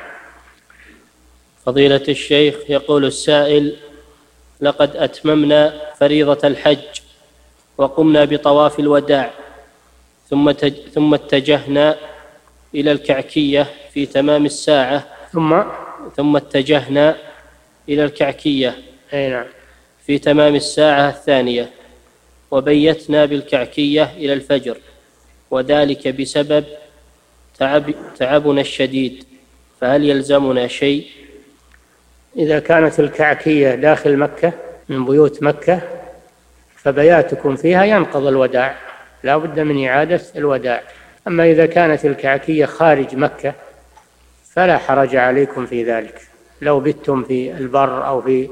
فضيلة الشيخ، يقول السائل: لقد أتممنا فريضة الحج وقمنا بطواف الوداع، ثم ثم اتجهنا إلى الكعكية في تمام الساعة ثم ثم اتجهنا إلى الكعكية أي نعم في تمام الساعة الثانية، وبيتنا بالكعكية إلى الفجر، وذلك بسبب تعب تعبنا الشديد، فهل يلزمنا شيء؟ إذا كانت الكعكية داخل مكة من بيوت مكة فبياتكم فيها ينقض الوداع، لا بد من إعادة الوداع. أما إذا كانت الكعكية خارج مكة فلا حرج عليكم في ذلك، لو بتم في البر أو في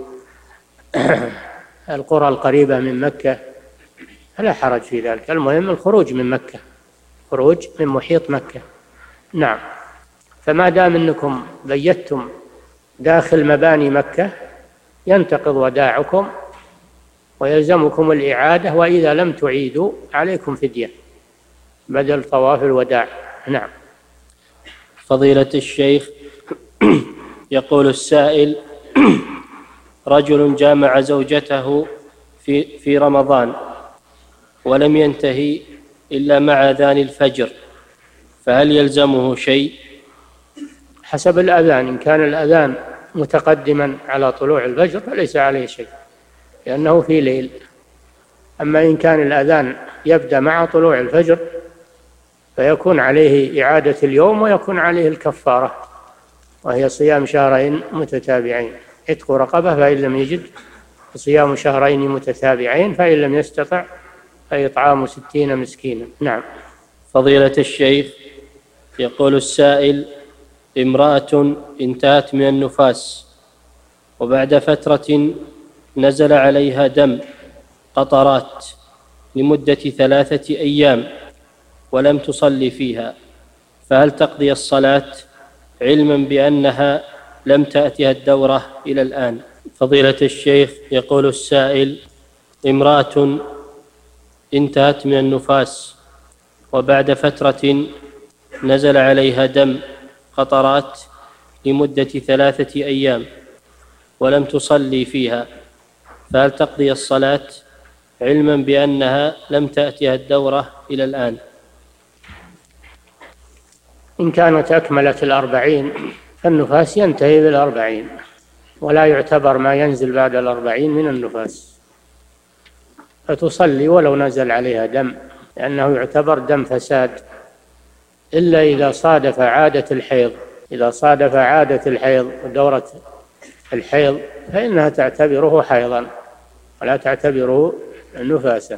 القرى القريبة من مكة فلا حرج في ذلك. المهم الخروج من مكة، خروج من محيط مكة. نعم. فما دام أنكم بيتم داخل مباني مكة ينتقض وداعكم ويلزمكم الإعادة، وإذا لم تعيدوا عليكم فدية بدل طواف الوداع. نعم. فضيلة الشيخ، يقول السائل: رجل جامع زوجته في في رمضان ولم ينتهي إلا مع أذان الفجر، فهل يلزمه شيء؟ حسب الأذان، إن كان الأذان متقدما على طلوع الفجر فليس عليه شيء لأنه في ليل. أما إن كان الأذان يبدأ مع طلوع الفجر فيكون عليه إعادة اليوم ويكون عليه الكفارة، وهي صيام شهرين متتابعين، عتق رقبة فإن لم يجد، صيام شهرين متتابعين فإن لم يستطع فإطعام ستين مسكينا. نعم. فضيلة الشيخ، يقول السائل: امرأة انتهت من النفاس وبعد فترة نزل عليها دم قطرات لمدة ثلاثة أيام ولم تصلي فيها، فهل تقضي الصلاة علما بأنها لم تأتها الدورة إلى الآن؟ فضيلة الشيخ، يقول السائل: امرأة انتهت من النفاس وبعد فترة نزل عليها دم قطرات لمدة ثلاثة أيام ولم تصلي فيها، فهل تقضي الصلاة علما بأنها لم تأتها الدورة إلى الآن؟ إن كانت أكملت الأربعين فالنفاس ينتهي بالأربعين، ولا يعتبر ما ينزل بعد الأربعين من النفاس، فتصلي ولو نزل عليها دم، لأنه يعتبر دم فساد، إلا إذا صادف عادة الحيض. إذا صادف عادة الحيض ودورة الحيض فإنها تعتبره حيضا ولا تعتبره نفاسا،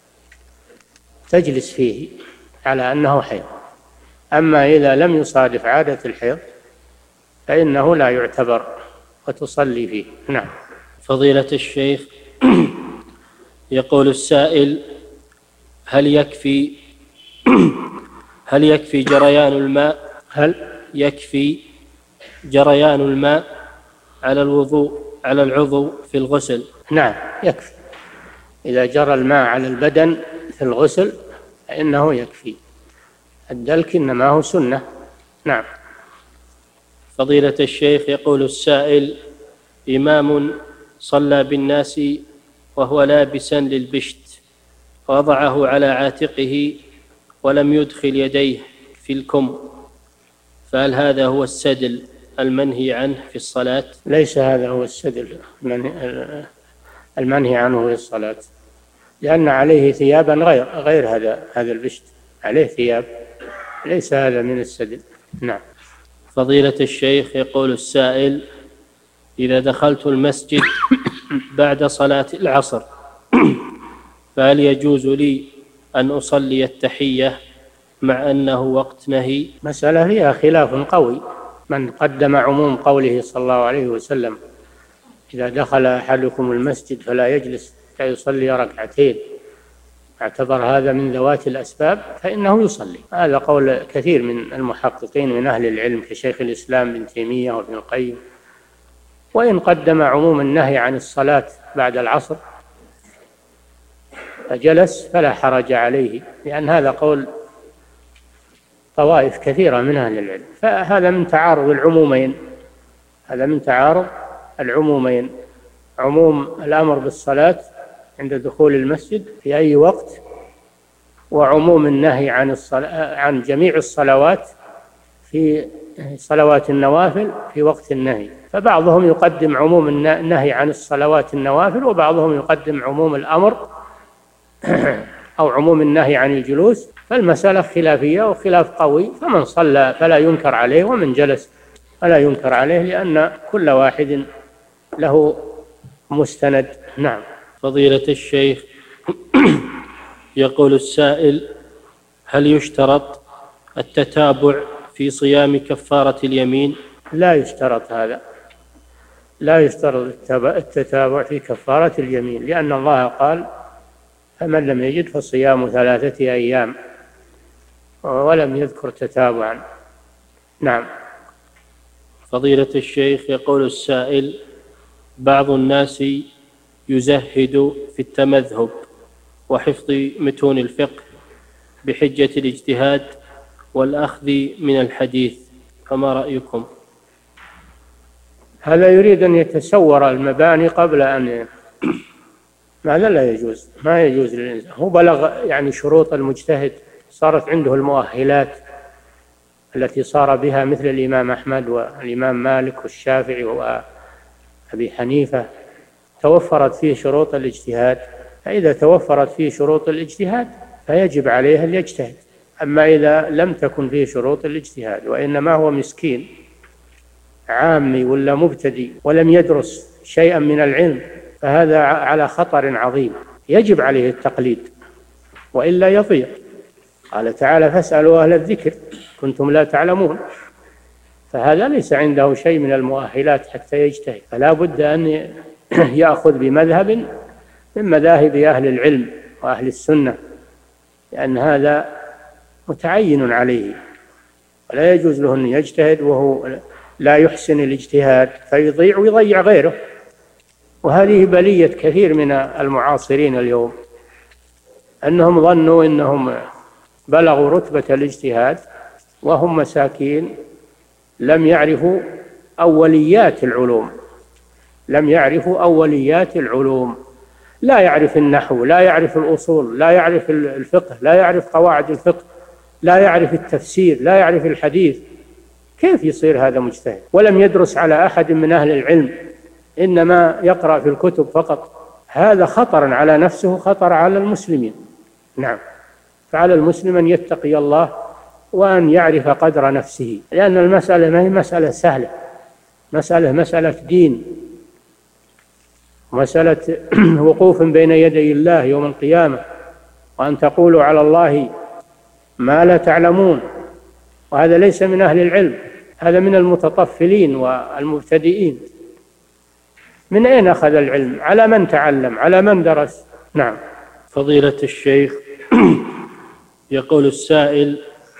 تجلس فيه على أنه حيض. أما إذا لم يصادف عادة الحيض فإنه لا يعتبر وتصلي فيه. نعم. فضيلة الشيخ، يقول السائل: هل يكفي هل يكفي جريان الماء هل يكفي جريان الماء على الوضوء على العضو في الغسل؟ نعم يكفي، إذا جرى الماء على البدن في الغسل فإنه يكفي. الدلك إنما هو سنة. نعم. فضيلة الشيخ، يقول السائل: إمام صلى بالناس وهو لابسا للبشت ووضعه على عاتقه ولم يدخل يديه في الكم، فهل هذا هو السدل المنهي عنه في الصلاة؟ ليس هذا هو السدل المنهي عنه في الصلاة، لأن عليه ثيابا غير غير هذا هذا البشت، عليه ثياب، ليس هذا من السدل. نعم. فضيلة الشيخ، يقول السائل: إذا دخلت المسجد بعد صلاة العصر فهل يجوز لي أن أصلي التحية مع أنه وقت نهي؟ مسألة فيها خلاف قوي. من قدم عموم قوله صلى الله عليه وسلم: إذا دخل أحدكم المسجد فلا يجلس حتى يصلي ركعتين، اعتبر هذا من ذوات الأسباب، فإنه يصلي. هذا قول كثير من المحققين من أهل العلم كشيخ الإسلام ابن تيمية وابن القيم. وإن قدم عموم النهي عن الصلاة بعد العصر فجلس فلا حرج عليه، لأن هذا قول طوائف كثيرة من أهل العلم. فهذا من تعارض العمومين، هذا من تعارض العمومين، عموم الأمر بالصلاة عند دخول المسجد في أي وقت، وعموم النهي عن الصلاة عن جميع الصلوات في صلوات النوافل في وقت النهي. فبعضهم يقدم عموم النهي عن الصلوات النوافل، وبعضهم يقدم عموم الأمر أو عموم النهي عن الجلوس. فالمسألة خلافية وخلاف قوي، فمن صلى فلا ينكر عليه، ومن جلس فلا ينكر عليه، لأن كل واحد له مستند. نعم. فضيلة الشيخ، يقول السائل: هل يشترط التتابع في صيام كفارة اليمين؟ لا يشترط هذا، لا يشترط التتابع في كفارة اليمين، لأن الله قال: فمن لم يجد فصيام ثلاثة أيام، ولم يذكر تتابعا. نعم. فضيلة الشيخ، يقول السائل: بعض الناس يزهد في التمذهب وحفظ متون الفقه بحجة الاجتهاد والأخذ من الحديث، فما رأيكم؟ هذا يريد أن يتسور المباني قبل أن ماذا لا يجوز، ما يجوز للإنسان. هو بلغ يعني شروط المجتهد، صارت عنده المؤهلات التي صار بها مثل الإمام أحمد والإمام مالك والشافعي وأبي حنيفة، توفرت فيه شروط الاجتهاد. فإذا توفرت فيه شروط الاجتهاد فيجب عليه أن يجتهد. أما إذا لم تكن فيه شروط الاجتهاد وإنما هو مسكين عامي ولا مبتدئ ولم يدرس شيئا من العلم، فهذا على خطر عظيم، يجب عليه التقليد وإلا يضيع. قال تعالى: فاسألوا أهل الذكر كنتم لا تعلمون. فهذا ليس عنده شيء من المؤهلات حتى يجتهد، فلا بد أن يأخذ بمذهب من مذاهب أهل العلم وأهل السنة، لأن هذا متعين عليه، ولا يجوز له أن يجتهد وهو لا يحسن الاجتهاد فيضيع ويضيع غيره. وهذه بلية كثير من المعاصرين اليوم، أنهم ظنوا أنهم بلغوا رتبة الاجتهاد وهم مساكين لم يعرفوا أوليات العلوم، لم يعرفوا أوليات العلوم، لا يعرف النحو، لا يعرف الأصول، لا يعرف الفقه، لا يعرف قواعد الفقه، لا يعرف التفسير، لا يعرف الحديث. كيف يصير هذا مجتهد؟ ولم يدرس على أحد من أهل العلم، إنما يقرأ في الكتب فقط. هذا خطر على نفسه، خطر على المسلمين. نعم. فعلى المسلم أن يتقي الله وأن يعرف قدر نفسه، لأن المسألة ما هي مسألة سهلة، مسألة مسألة دين، مسألة وقوف بين يدي الله يوم القيامة، وأن تقولوا على الله ما لا تعلمون. وهذا ليس من أهل العلم، هذا من المتطفلين والمبتدئين. من أين أخذ العلم؟ على من تعلم، على من درس. نعم. فضيلة الشيخ، يقول السائل: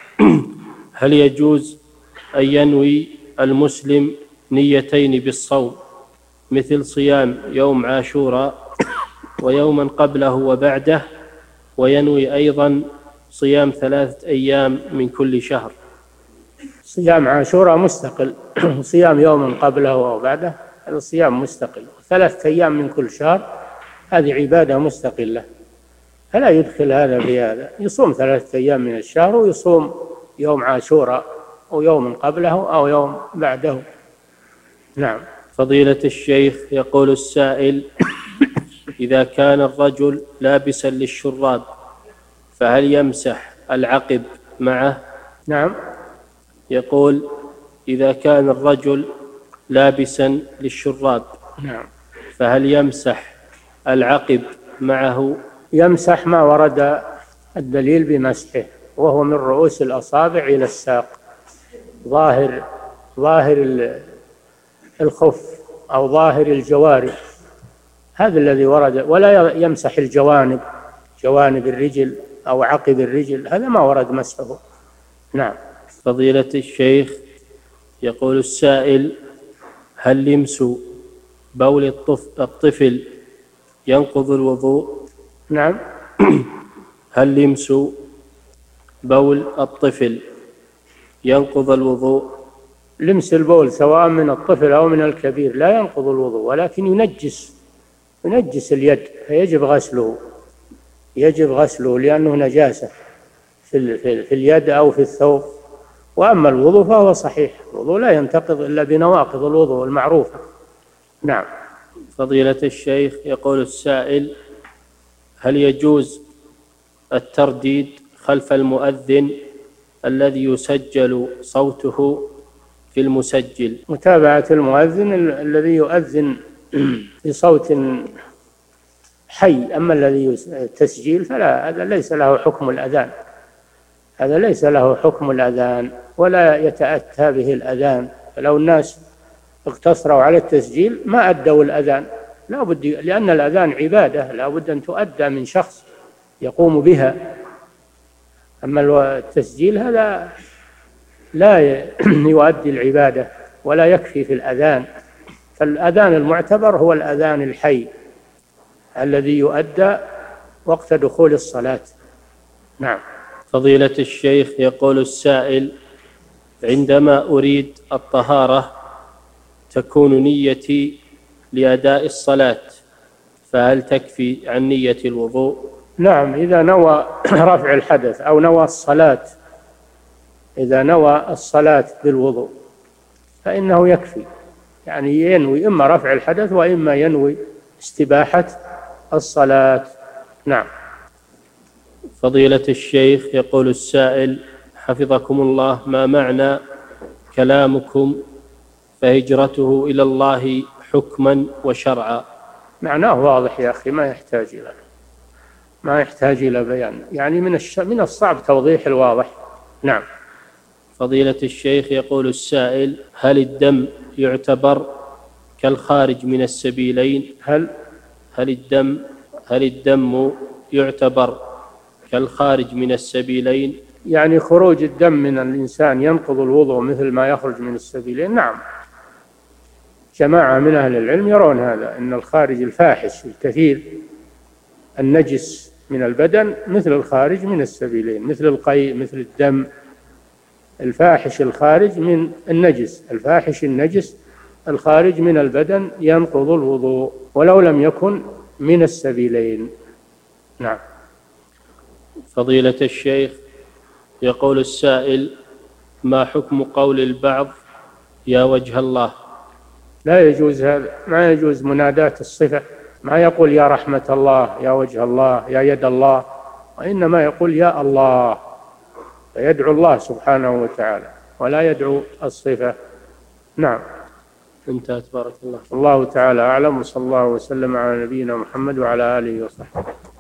هل يجوز أن ينوي المسلم نيتين بالصوم مثل صيام يوم عاشوراء ويوما قبله وبعده، وينوي أيضا صيام ثلاثة أيام من كل شهر؟ صيام عاشوراء مستقل، صيام يوم قبله أو بعده هذا صيام مستقل. ثلاثة أيام من كل شهر هذه عبادة مستقلة، فلا يدخل هذا في هذا. يصوم ثلاثة أيام من الشهر ويصوم يوم عاشوراء أو يوم قبله أو يوم بعده. نعم. فضيلة الشيخ، يقول السائل: إذا كان الرجل لابسا للشراب فهل يمسح العقب معه؟ نعم. يقول: إذا كان الرجل لابسا للشراب نعم فهل يمسح العقب معه؟ يمسح ما ورد الدليل بمسحه، وهو من رؤوس الأصابع إلى الساق، ظاهر ظاهر الخف أو ظاهر الجوارب، هذا الذي ورد. ولا يمسح الجوانب، جوانب الرجل أو عقب الرجل، هذا ما ورد مسحه. نعم. فضيلة الشيخ، يقول السائل: هل لمس بول الطفل ينقض الوضوء؟ نعم. هل لمس بول الطفل ينقض الوضوء؟ لمس البول سواء من الطفل أو من الكبير لا ينقض الوضوء، ولكن ينجس ينجس اليد، فيجب غسله يجب غسله لأنه نجاسة في, في, في اليد أو في الثوب. وأما الوضوء فهو صحيح، الوضوء لا ينتقض إلا بنواقض الوضوء المعروفة. نعم. فضيلة الشيخ، يقول السائل: هل يجوز الترديد خلف المؤذن الذي يسجل صوته في المسجل؟ متابعة المؤذن الذي يؤذن بصوت حي، أما الذي التسجيل فلا، هذا ليس له حكم الأذان، هذا ليس له حكم الأذان ولا يتأتى به الأذان. فلو الناس اقتصروا على التسجيل ما أدوا الأذان، لا بد، لأن الأذان عبادة لا بد أن تؤدى من شخص يقوم بها. أما التسجيل هذا لا يؤدي العبادة ولا يكفي في الأذان. فالأذان المعتبر هو الأذان الحي الذي يؤدى وقت دخول الصلاة. نعم. فضيلة الشيخ، يقول السائل: عندما أريد الطهارة تكون نيتي لأداء الصلاة، فهل تكفي عن نية الوضوء؟ نعم، إذا نوى رفع الحدث أو نوى الصلاة، إذا نوى الصلاة بالوضوء فإنه يكفي، يعني ينوي إما رفع الحدث وإما ينوي استباحة الصلاة. نعم. فضيلة الشيخ، يقول السائل: حفظكم الله، ما معنى كلامكم فهجرته إلى الله حكما وشرعا؟ معناه واضح يا أخي، ما يحتاج إلى ما يحتاج إلى بيان، يعني من الش... من الصعب توضيح الواضح. نعم. فضيلة الشيخ، يقول السائل: هل الدم يعتبر كالخارج من السبيلين؟ هل هل الدم هل الدم يعتبر كالخارج من السبيلين؟ يعني خروج الدم من الإنسان ينقض الوضوء مثل ما يخرج من السبيلين؟ نعم، جماعة من أهل العلم يرون هذا، أن الخارج الفاحش الكثير النجس من البدن مثل الخارج من السبيلين، مثل القيء، مثل الدم. الفاحش الخارج من النجس، الفاحش النجس الخارج من البدن ينقض الوضوء ولو لم يكن من السبيلين. نعم. فضيلة الشيخ، يقول السائل: ما حكم قول البعض يا وجه الله؟ لا يجوز هذا، ما يجوز مناداة الصفة، ما يقول يا رحمة الله، يا وجه الله، يا يد الله، وإنما يقول يا الله، فيدعو الله سبحانه وتعالى ولا يدعو الصفة. نعم. انتهت، بارك الله. الله تعالى أعلم، وصلى الله وسلم على نبينا محمد وعلى آله وصحبه.